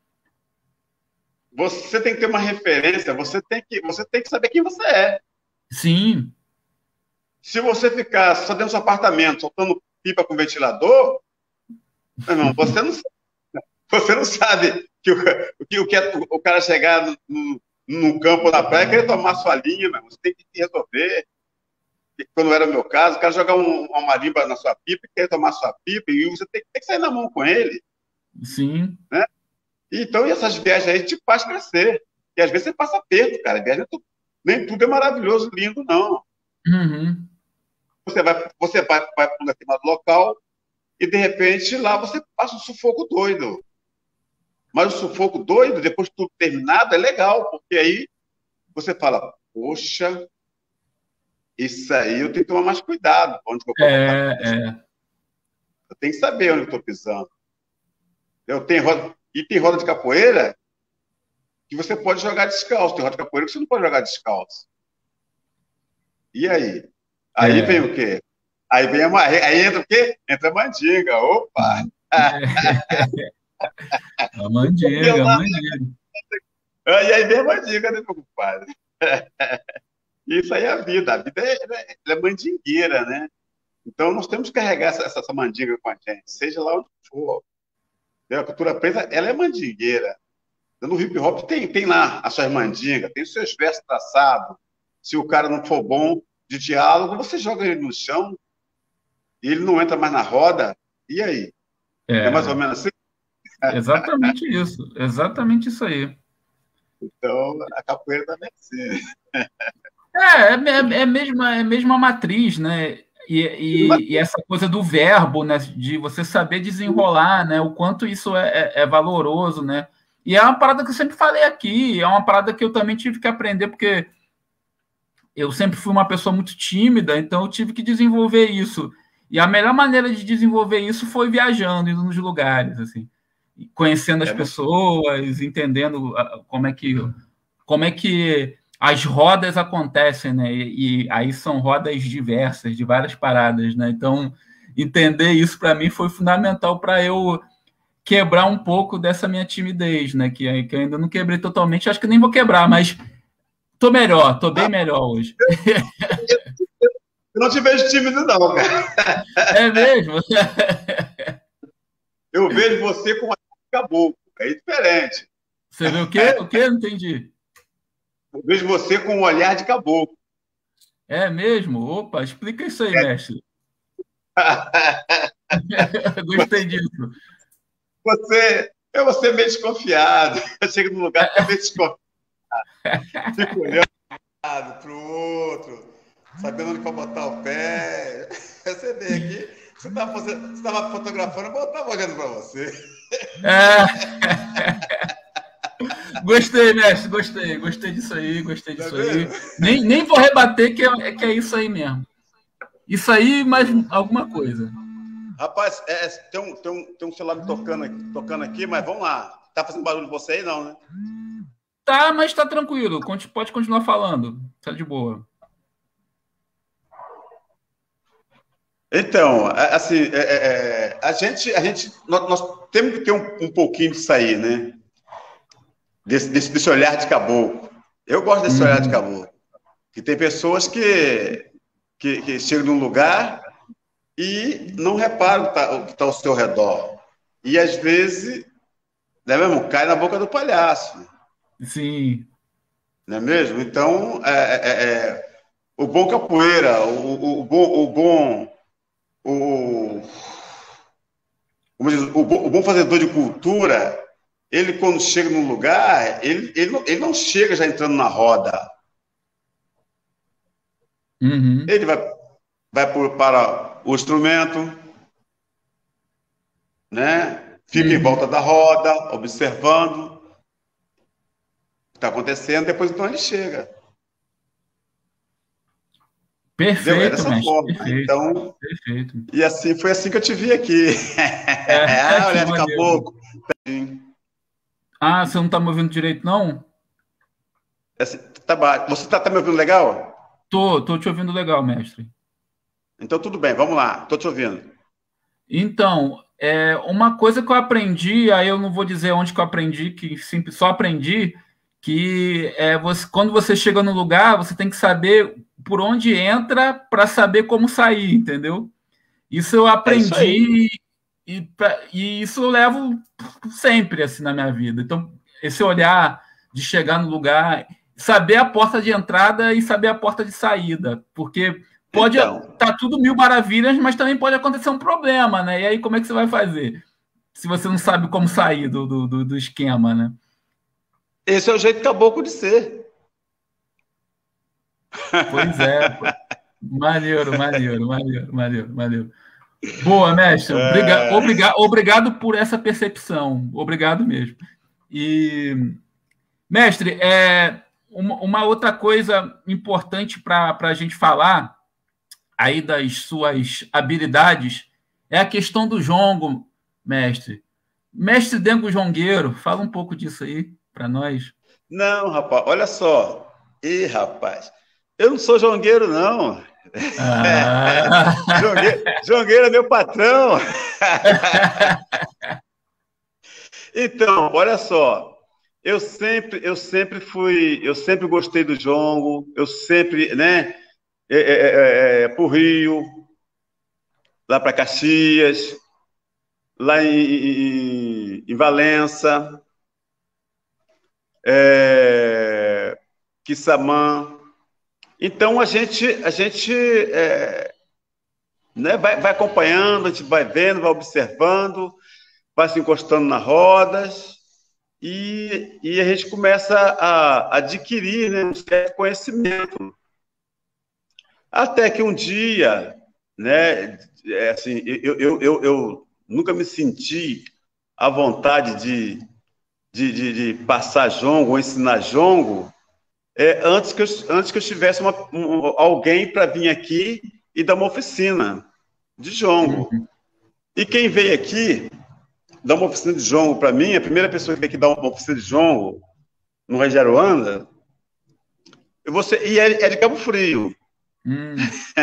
você tem que ter uma referência, você tem que, você tem que saber quem você é. Sim, Se você ficar só dentro do seu apartamento, soltando pipa com ventilador, meu irmão, você não, você não sabe que o, que, o, que é, o cara chegar no, no, no campo da praia e querer tomar sua linha, meu irmão. Você tem que resolver. Quando era o meu caso, o cara jogar um, uma marimba na sua pipa e querer tomar sua pipa, e você tem, tem que sair na mão com ele. sim. Né? Então, e essas viagens aí te faz crescer. E às vezes você passa perto, cara. Viagem, nem tudo é maravilhoso, lindo, não. Uhum. Você vai, você vai, vai para um determinado local e, de repente, lá você passa um sufoco doido. Mas o sufoco doido, depois de tudo terminado, é legal, porque aí você fala, poxa, isso aí eu tenho que tomar mais cuidado onde eu vou botar meu É, pé. é. Eu tenho que saber onde eu estou pisando. Eu tenho roda, e tem roda de capoeira que você pode jogar descalço. Tem roda de capoeira que você não pode jogar descalço. E aí? Aí vem É. o quê? Aí vem a aí entra o quê? Entra a mandinga. Opa! A mandiga, a mandiga. E aí vem a mandinga, né, meu compadre? Isso aí é a vida. A vida é, é, é mandingueira, né? Então, nós temos que carregar essa, essa mandinga com a gente, seja lá onde for. A cultura preta, ela é mandingueira. No hip hop tem, tem lá as suas mandingas, tem os seus versos traçados. Se o cara não for bom de diálogo, você joga ele no chão e ele não entra mais na roda. E aí? É, é mais ou menos assim? Exatamente isso. Exatamente isso aí. Então, a capoeira também é assim. É, é, é, mesmo, é mesmo a matriz, né? E, e, e essa coisa do verbo, né? De você saber desenrolar, né? O quanto isso é, é, é valoroso, né? E é uma parada que eu sempre falei aqui, é uma parada que eu também tive que aprender, porque eu sempre fui uma pessoa muito tímida, então eu tive que desenvolver isso. E a melhor maneira de desenvolver isso foi viajando, indo nos lugares, assim, conhecendo as é pessoas, entendendo como é que, como é que as rodas acontecem, né? E, e aí são rodas diversas, de várias paradas, né? Então, entender isso para mim foi fundamental para eu quebrar um pouco dessa minha timidez, né? Que, que eu ainda não quebrei totalmente, acho que nem vou quebrar, mas tô melhor, tô bem melhor hoje. Eu não te vejo tímido, não, cara. É mesmo? Eu vejo você com a caboclo, é diferente. Você vê o quê? O quê? Não entendi. Eu vejo você com um olhar de caboclo. É mesmo? Opa, explica isso aí, é. mestre. Gostei disso. Você, eu vou ser meio desconfiado. Eu chego num lugar que é meio desconfiado. Fico olhando para o outro, sabendo onde para botar o pé. Você vê aqui, você estava fotografando, eu estava olhando para você. É. Gostei, mestre, gostei. Gostei disso aí, gostei disso tá aí. Nem, nem vou rebater que é, que é isso aí mesmo. Isso aí, mais alguma coisa. Rapaz, é, tem, um, tem, um, tem um celular tocando aqui, tocando aqui, mas vamos lá. Tá fazendo barulho de você aí, não, né? Tá, mas tá tranquilo. Pode continuar falando. Tá de boa. Então, assim, é, é, a gente, a gente nós, nós temos que ter um, um pouquinho disso aí, né? Desse, desse, desse olhar de caboclo. Eu gosto desse uhum. olhar de caboclo. Que tem pessoas que, que, que chegam num lugar e não reparam o que está ao seu redor. E, às vezes, né, mesmo, cai na boca do palhaço. Sim. Não é mesmo? Então, é, é, é, o bom capoeira, o, o, o bom... O bom o, como diz, o, o bom fazedor de cultura, ele, quando chega num lugar, ele, ele, não, ele não chega já entrando na roda. Uhum. Ele vai, vai por, para o instrumento, né? Fica uhum. em volta da roda, observando o que está acontecendo, depois então ele chega. Perfeito, é dessa forma. Perfeito, então, perfeito. E assim, foi assim que eu te vi aqui. É, ah, olha de caboclo. Ah, você não está me ouvindo direito, não? Assim, tá, você está tá me ouvindo legal? Tô, tô te ouvindo legal, mestre. Então, tudo bem, vamos lá, tô te ouvindo. Então, é, uma coisa que eu aprendi, aí eu não vou dizer onde que eu aprendi, que simples, só aprendi, que é você, quando você chega no lugar, você tem que saber por onde entra para saber como sair, entendeu? Isso eu aprendi é isso e, pra, e isso eu levo sempre assim na minha vida. Então, esse olhar de chegar no lugar, saber a porta de entrada e saber a porta de saída, porque pode estar então, tá tudo mil maravilhas, mas também pode acontecer um problema, né? E aí como é que você vai fazer? Se você não sabe como sair do, do, do esquema, né? Esse é o jeito caboclo de ser. Pois é. Maneiro, maneiro, maneiro, maneiro, maneiro. Boa, mestre. Obriga é... obriga obrigado por essa percepção. Obrigado mesmo. E, mestre, é, uma, uma outra coisa importante para a gente falar aí das suas habilidades é a questão do jongo, mestre. Mestre Dengo Jongueiro, fala um pouco disso aí para nós. Não, rapaz, olha só. Ih, rapaz, eu não sou jongueiro, não. Ah. jongueiro, jongueiro é meu patrão. Então, olha só. eu sempre, eu sempre fui, eu sempre gostei do jongo, eu sempre, né, é, é, é, é, pro Rio, lá para Caxias, lá em, em, em Valença, é, Quissamã. Então a gente, a gente é, né, vai, vai acompanhando, a gente vai vendo, vai observando, vai se encostando nas rodas e, e a gente começa a adquirir, né, um certo conhecimento. Até que um dia, né, é assim, eu, eu, eu, eu nunca me senti à vontade de, de, de, de passar jongo ou ensinar jongo é, antes, que eu, antes que eu tivesse uma, um, alguém para vir aqui e dar uma oficina de jongo. Uhum. E quem veio aqui dar uma oficina de jongo para mim, a primeira pessoa que veio aqui dar uma oficina de jongo no Rei de Aruanda, você, e é, é de Cabo Frio. Hum.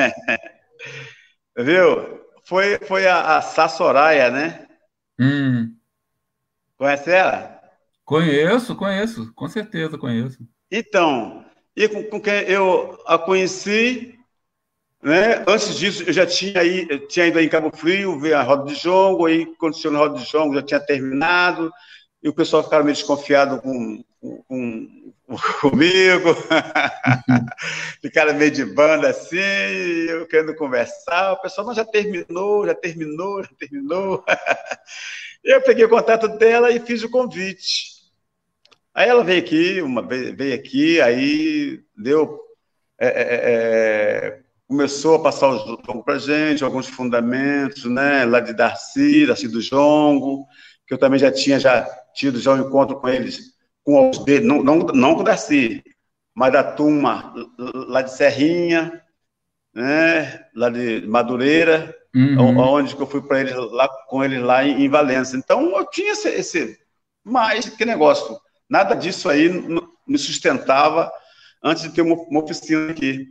Viu? Foi, foi a, a Sá Soraya, né? Hum. Conhece ela? Conheço, conheço, com certeza conheço. Então, e com, com quem eu a conheci, né? Antes disso, eu já tinha, aí, eu tinha ido aí em Cabo Frio, ver a roda de jongo, aí quando chegou na roda de jongo já tinha terminado, e o pessoal ficava meio desconfiado com, com, com comigo, ficaram meio de banda assim, eu querendo conversar, o pessoal, mas já terminou, já terminou, já terminou. Eu peguei o contato dela e fiz o convite. Aí ela veio aqui, uma vez veio aqui, aí deu, é, é, é, começou a passar o jongo para a gente, alguns fundamentos, né, lá de Darcy, Darcy do jongo, que eu também já tinha já tido já um encontro com eles, com os deles, não, não, não com o Darcy, mas da turma lá de Serrinha, né, lá de Madureira, Uhum. onde eu fui para eles lá com eles lá em, em Valença. Então eu tinha esse, esse mais que negócio. Nada disso aí me sustentava antes de ter uma, uma oficina aqui.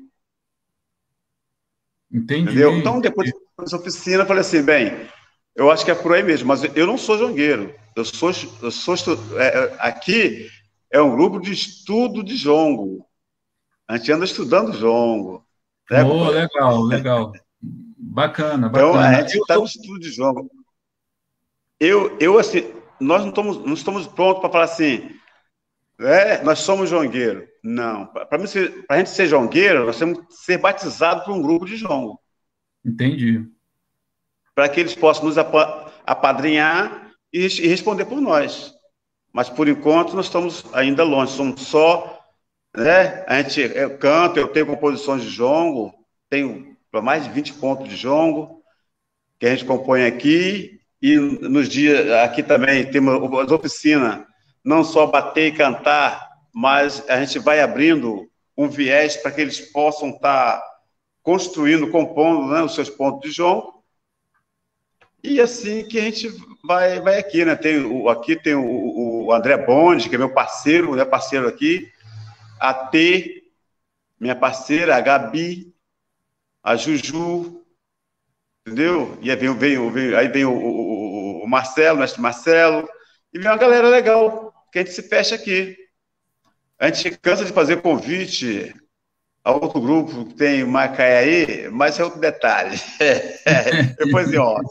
Entendi. Entendeu? Então, depois dessa oficina, eu falei assim, bem, eu acho que é por aí mesmo, mas eu não sou jongueiro. Eu sou, eu sou é, aqui é um grupo de estudo de jongo. A gente anda estudando jongo. Né, Oh, legal, legal. Bacana, então, bacana. a gente está no estudo de jongo. Eu, eu assim, nós não estamos, não estamos prontos para falar assim, é, nós somos jongueiro. Não. Para a gente ser jongueiro, nós temos que ser batizados por um grupo de jongo. Entendi. Para que eles possam nos apadrinhar e, e responder por nós. Mas, por enquanto, nós estamos ainda longe. Somos só, né? A gente eu canto, eu tenho composições de jongo, tenho mais de vinte pontos de jongo que a gente compõe aqui. E nos dias, aqui também, temos as oficinas, não só bater e cantar, mas a gente vai abrindo um viés para que eles possam estar construindo, compondo, né, os seus pontos de jongo. E assim que a gente vai, vai aqui, né? Tem o, aqui tem o, o André Bonde, que é meu parceiro, né, parceiro aqui, a T, minha parceira, a Gabi, a Juju, entendeu? E aí vem, vem, vem, aí vem o, o, o Marcelo, o mestre Marcelo, e vem uma galera legal, que a gente se fecha aqui. A gente cansa de fazer convite a outro grupo que tem Macaé, mas é outro detalhe. Depois em off.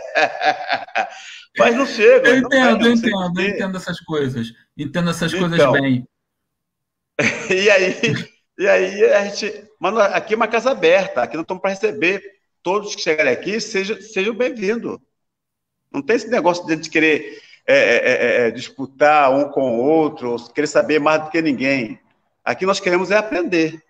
Mas não chega. Eu Não vem, entendo, eu não sei entendo, eu entendo essas coisas. Entendo essas então, coisas bem. E aí, e aí a gente. Mano, aqui é uma casa aberta, aqui nós estamos para receber todos que chegarem aqui, sejam, sejam bem-vindos. Não tem esse negócio de a gente querer é, é, é, disputar um com o outro, querer saber mais do que ninguém. Aqui nós queremos é aprender.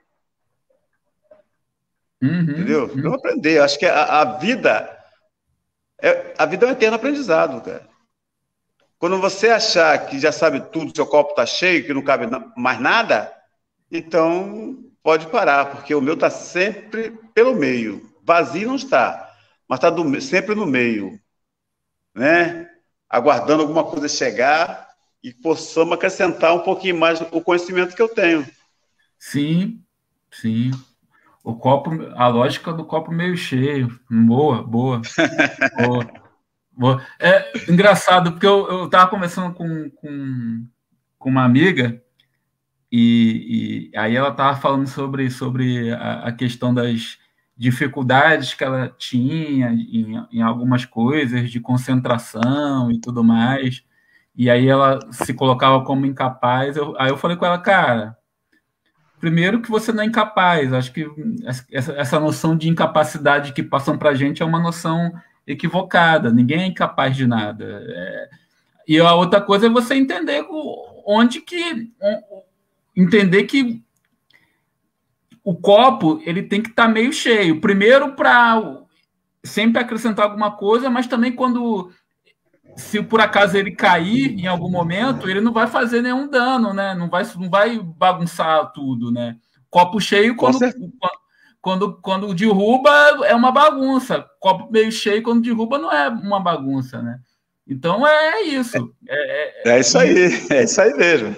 Uhum, entendeu? uhum. Não aprender. Eu acho que a, a vida é, a vida é um eterno aprendizado, cara. Quando você achar que já sabe tudo, seu copo está cheio, que não cabe mais nada, então pode parar, porque o meu está sempre pelo meio. Vazio não está, mas está sempre no meio, né? Aguardando alguma coisa chegar e possamos acrescentar um pouquinho mais o conhecimento que eu tenho. Sim, sim. O copo, a lógica do copo meio cheio. Boa, boa. boa, boa. É engraçado, porque eu estava conversando com, com, com uma amiga, e, e aí ela estava falando sobre, sobre a, a questão das dificuldades que ela tinha em, em algumas coisas, de concentração e tudo mais, e aí ela se colocava como incapaz. Eu, aí eu falei com ela, cara, primeiro que você não é incapaz, acho que essa, essa noção de incapacidade que passam para a gente é uma noção equivocada, ninguém é incapaz de nada. É, e a outra coisa é você entender onde que... entender que o copo ele tem que estar tá meio cheio. Primeiro, para sempre acrescentar alguma coisa, mas também quando, se por acaso ele cair em algum momento, ele não vai fazer nenhum dano, né? Não vai, não vai bagunçar tudo, né? Copo cheio, quando, quando, quando derruba, é uma bagunça. Copo meio cheio, quando derruba, não é uma bagunça, né? Então é isso. É, é, é isso aí, é isso aí mesmo.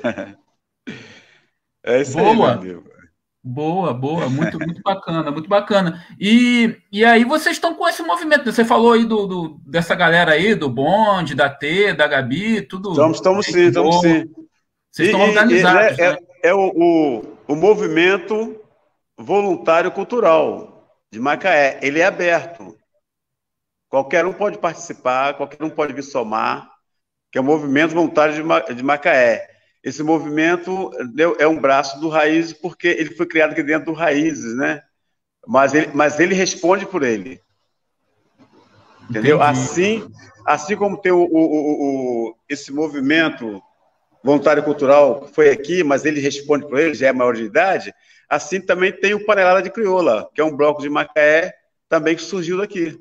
É isso boa, aí, meu amigo. Boa, boa, muito, muito bacana, muito bacana. E, e aí vocês estão com esse movimento, você falou aí do, do, dessa galera aí, do Bonde, da T, da Gabi, tudo. Estamos, estamos sim, estamos sim. Vocês estão organizados, e, é, né? É, é o, o, o movimento voluntário cultural de Macaé, ele é aberto. Qualquer um pode participar, qualquer um pode vir somar, que é o movimento voluntário de, de Macaé. Esse movimento é um braço do Raízes, porque ele foi criado aqui dentro do Raízes, né? Mas ele, mas ele responde por ele. Entendeu? Assim, assim como tem o, o, o, o, esse movimento voluntário cultural que foi aqui, mas ele responde por ele, já é maior de idade, assim também tem o Panelada de Crioula, que é um bloco de Macaé também que surgiu daqui.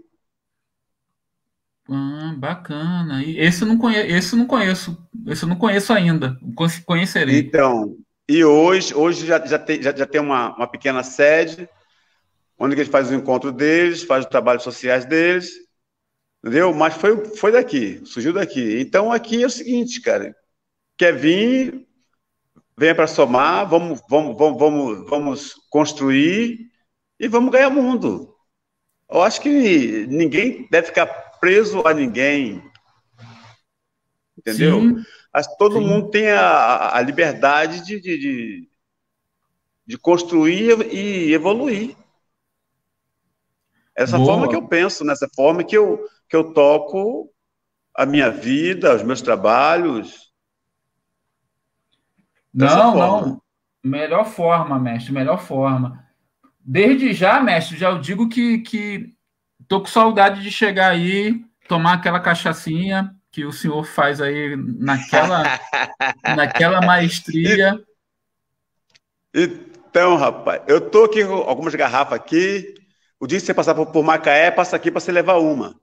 Ah, bacana. E esse eu não conheço, esse eu não conheço, esse eu não conheço ainda. Conhecerei. Então, e hoje, hoje já, já, tem, já, já tem uma, uma pequena sede, onde a gente faz o encontro deles, faz os trabalhos sociais deles, entendeu? Mas foi, foi daqui, surgiu daqui. Então, aqui é o seguinte, cara, quer vir, venha para somar, vamos, vamos, vamos, vamos, vamos construir e vamos ganhar mundo. Eu acho que ninguém deve ficar preso a ninguém, entendeu? Sim, Acho que todo sim. mundo tem a, a liberdade de, de, de, de construir e evoluir. Essa Boa. forma que eu penso, nessa forma que eu, que eu toco a minha vida, os meus trabalhos. Não, não. Melhor forma, mestre, melhor forma. Desde já, mestre, já eu digo que, que tô com saudade de chegar aí, tomar aquela cachaçinha que o senhor faz aí naquela, naquela maestria. Então, rapaz, eu tô aqui com algumas garrafas aqui. O dia que você passar por, por Macaé, passa aqui para você levar uma.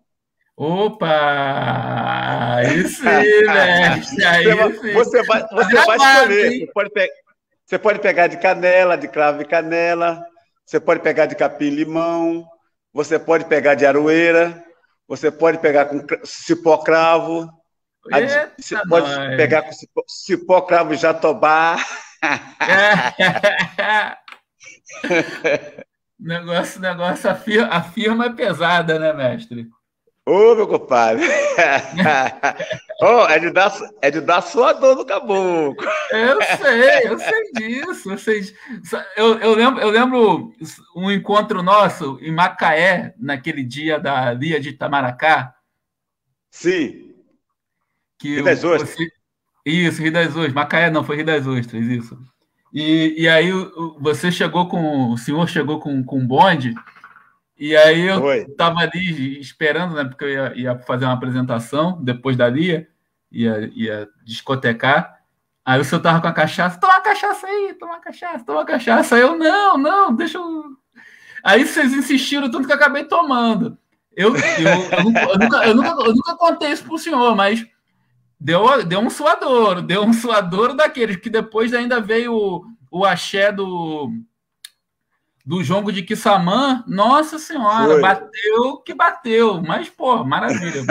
Opa! Aí sim, mestre. Aí você, vai, sim. você vai, você vai escolher. Você pode, pe você pode pegar de canela, de cravo e canela. Você pode pegar de capim-limão. Você pode pegar de aroeira. Você pode pegar com cipó cravo. Eita, você pode nós. pegar com cipó, cipó cravo jatobá. É. negócio, negócio, a firma, a firma é pesada, né, mestre? Ô, meu compadre! oh, é, de dar, é de dar sua dor no caboclo. Eu sei, eu sei disso. Eu, sei disso. Eu, eu, lembro, eu lembro um encontro nosso em Macaé, naquele dia da Lia de Itamaracá. Sim. Que Rio das Ostras. Você... Isso, Rio das Ostras. Macaé não, foi Rio das Ostras, isso. E, e aí você chegou com... O senhor chegou com, com um bonde. E aí eu estava ali esperando, né? Porque eu ia, ia fazer uma apresentação depois da Lia, ia, ia discotecar. Aí o senhor tava com a cachaça, toma a cachaça aí, toma a cachaça, toma a cachaça. Aí eu, não, não, deixa eu... Aí vocês insistiram tanto que eu acabei tomando. Eu, eu, eu, nunca, eu, nunca, eu, nunca, eu nunca contei isso pro senhor, mas deu, deu um suadouro, deu um suadouro daqueles, que depois ainda veio o, o axé do... do jongo de Quissamã, nossa senhora, Foi. bateu que bateu, mas, pô, maravilha.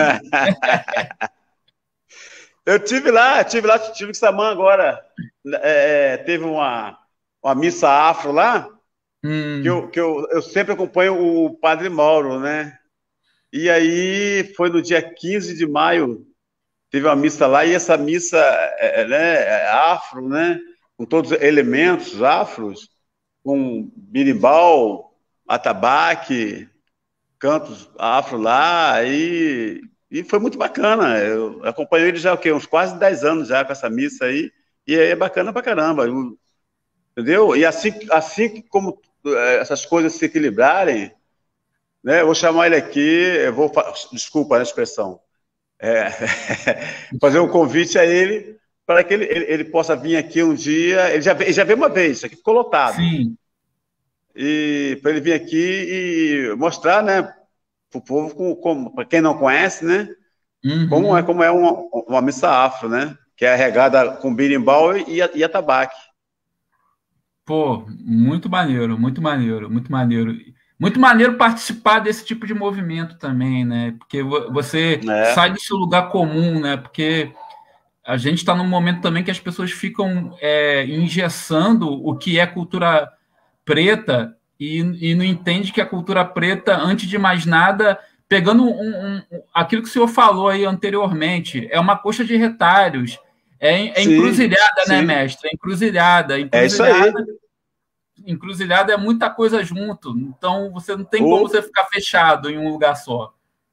Eu tive lá, tive lá, tive Quissamã agora, é, teve uma, uma missa afro lá, hum. que, eu, que eu, eu sempre acompanho o Padre Mauro, né? E aí foi no dia quinze de maio teve uma missa lá, e essa missa é, né, é afro, né? Com todos os elementos afros, com birimbau, atabaque, cantos afro lá, e, e foi muito bacana. Eu acompanhei ele já o quê? Uns quase dez anos já com essa missa aí, e é bacana pra caramba, entendeu? E assim, assim como essas coisas se equilibrarem, né, eu vou chamar ele aqui, eu vou, desculpa a expressão, é, fazer um convite a ele para que ele, ele, ele possa vir aqui um dia. Ele já, ele já veio uma vez, aqui ficou lotado. Sim. E para ele vir aqui e mostrar, né, para o povo, para quem não conhece, né, Uhum. como é, como é uma, uma missa afro, né, que é regada com birimbau e, e atabaque. Pô, muito maneiro, muito maneiro, muito maneiro. Muito maneiro participar desse tipo de movimento também, né? Porque você É. sai do seu lugar comum, né? Porque a gente está num momento também que as pessoas ficam é, engessando o que é cultura preta e, e não entende que a cultura preta, antes de mais nada, pegando um, um, aquilo que o senhor falou aí anteriormente, é uma coxa de retalhos, é, é Sim, encruzilhada, sim. né, mestre? É encruzilhada. encruzilhada É isso aí. Encruzilhada é muita coisa junto, então você não tem como você ficar fechado em um lugar só.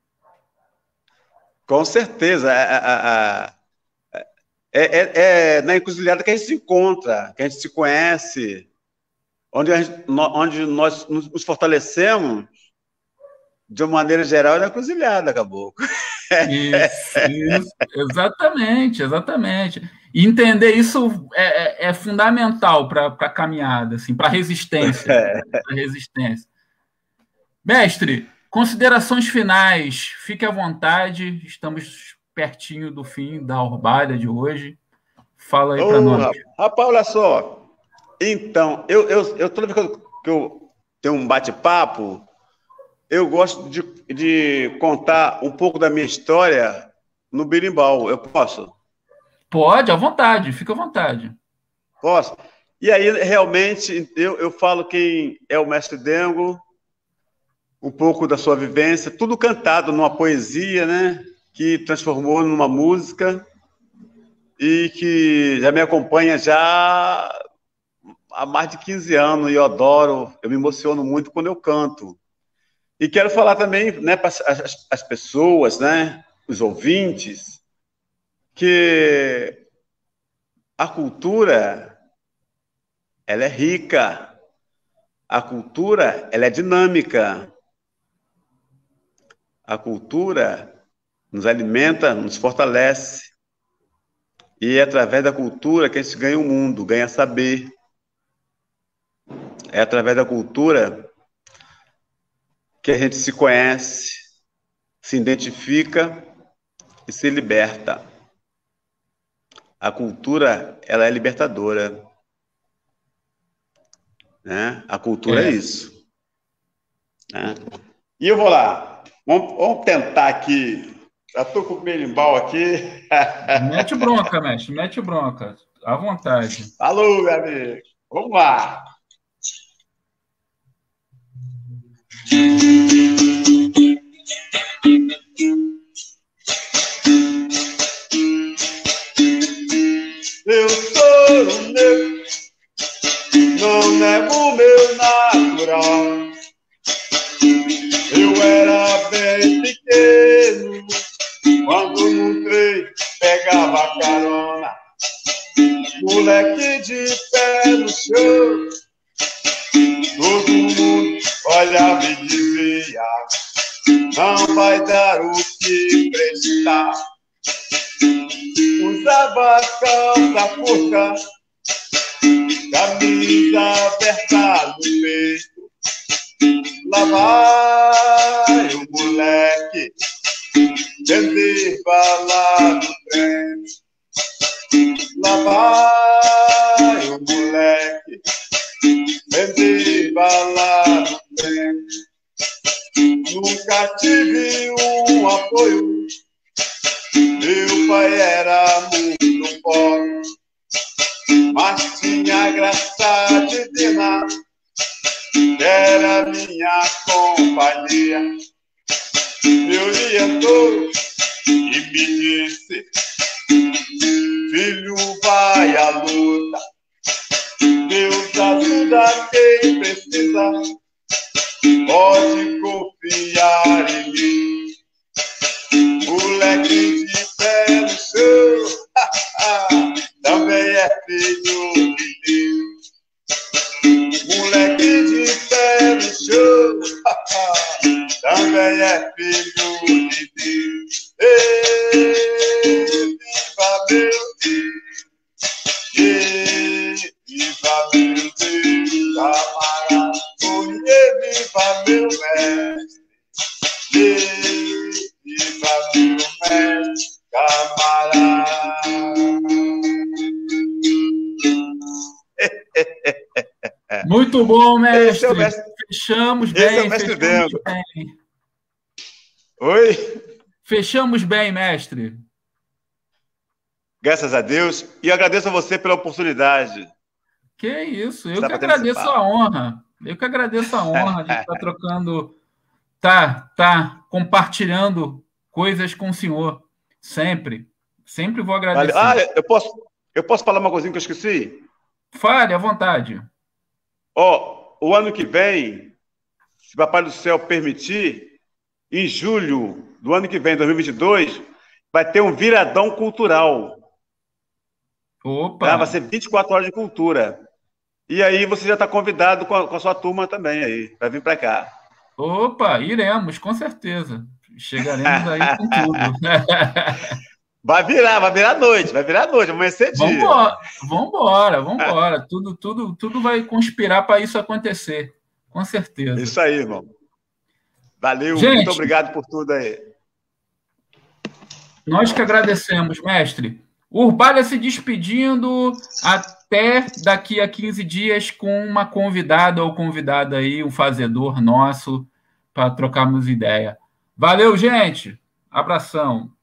Com certeza. É, é, é, é na encruzilhada que a gente se encontra, que a gente se conhece, onde, a gente, onde nós nos fortalecemos de uma maneira geral, é na encruzilhada, caboclo. Isso, isso, exatamente, exatamente. E entender isso é, é, é fundamental para a caminhada, assim, para a resistência, É. pra resistência. Mestre, considerações finais, fique à vontade, estamos pertinho do fim da orbalha de hoje. Fala aí para oh, nós. Rapaz, olha só. Então, eu, eu, eu toda vez que eu tenho um bate-papo, eu gosto de, de contar um pouco da minha história no berimbau. Eu posso? Pode, à vontade, fica à vontade. Posso? E aí, realmente, eu, eu falo quem é o mestre Dengo, um pouco da sua vivência, tudo cantado numa poesia, né? Que transformou numa música e que já me acompanha já há mais de quinze anos, e eu adoro, eu me emociono muito quando eu canto. E quero falar também, né, para as, as pessoas, né, os ouvintes, que a cultura, ela é rica, a cultura, ela é dinâmica, a cultura nos alimenta, nos fortalece, e é através da cultura que a gente ganha o mundo, ganha saber. É através da cultura que a gente se conhece, se identifica e se liberta. A cultura, ela é libertadora. Né? A cultura é, é isso. Né? E eu vou lá. Vamos, vamos tentar aqui. Já estou com o berimbau aqui. Mete bronca, mestre. Mete bronca. À vontade. Alô, meu amigo. Vamos lá. Eu sou um negro, não nego meu natural. Eu era bem pequeno quando no trem pegava carona. Moleque de pé no chão, todo mundo olhava e dizia: não vai dar o que prestar. Usava calça curta, camisa aberta no peito. Lá vai o moleque vender bala no trem. Lá vai o moleque vender bala no trem. Nunca tive um apoio, meu pai era muito pobre, mas tinha graça divina, era minha companhia. Me orientou e me disse: filho, vai à luta, Deus ajuda quem precisa, pode confiar em mim. Moleque de pé no chão, também é filho de Deus. Moleque de pé no chão, também é filho de Deus. Ei, viva meu Deus, ei, viva meu Deus, camarada, olhe, viva meu mestre, ei, viva meu mestre, camarada. Muito bom, mestre. Esse é o mestre. Fechamos Esse bem. é o mestre fechamos Dengo. bem. Oi? Fechamos bem, mestre. Graças a Deus. E eu agradeço a você pela oportunidade. Que isso, eu Está que batendo esse agradeço papo. a honra. Eu que agradeço a honra de estar trocando, tá, tá compartilhando coisas com o senhor. Sempre. Sempre vou agradecer. Vale. Ah, eu posso, eu posso falar uma coisinha que eu esqueci? Fale à vontade. Ó, oh, o ano que vem, se o Papai do Céu permitir, em julho do ano que vem, dois mil e vinte e dois, vai ter um viradão cultural. Opa! Tá? Vai ser vinte e quatro horas de cultura. E aí você já está convidado com a, com a sua turma também aí, para vir para cá. Opa, iremos, com certeza. Chegaremos aí com tudo. Vai virar, vai virar noite, vai virar noite, vai amanhecer dia. Vambora, vambora, vambora. Tudo, tudo, tudo vai conspirar para isso acontecer, com certeza. Isso aí, irmão. Valeu, gente, muito obrigado por tudo aí. Nós que agradecemos, mestre. Urbalha se despedindo até daqui a quinze dias com uma convidada ou convidada aí, um fazedor nosso, para trocarmos ideia. Valeu, gente. Abração.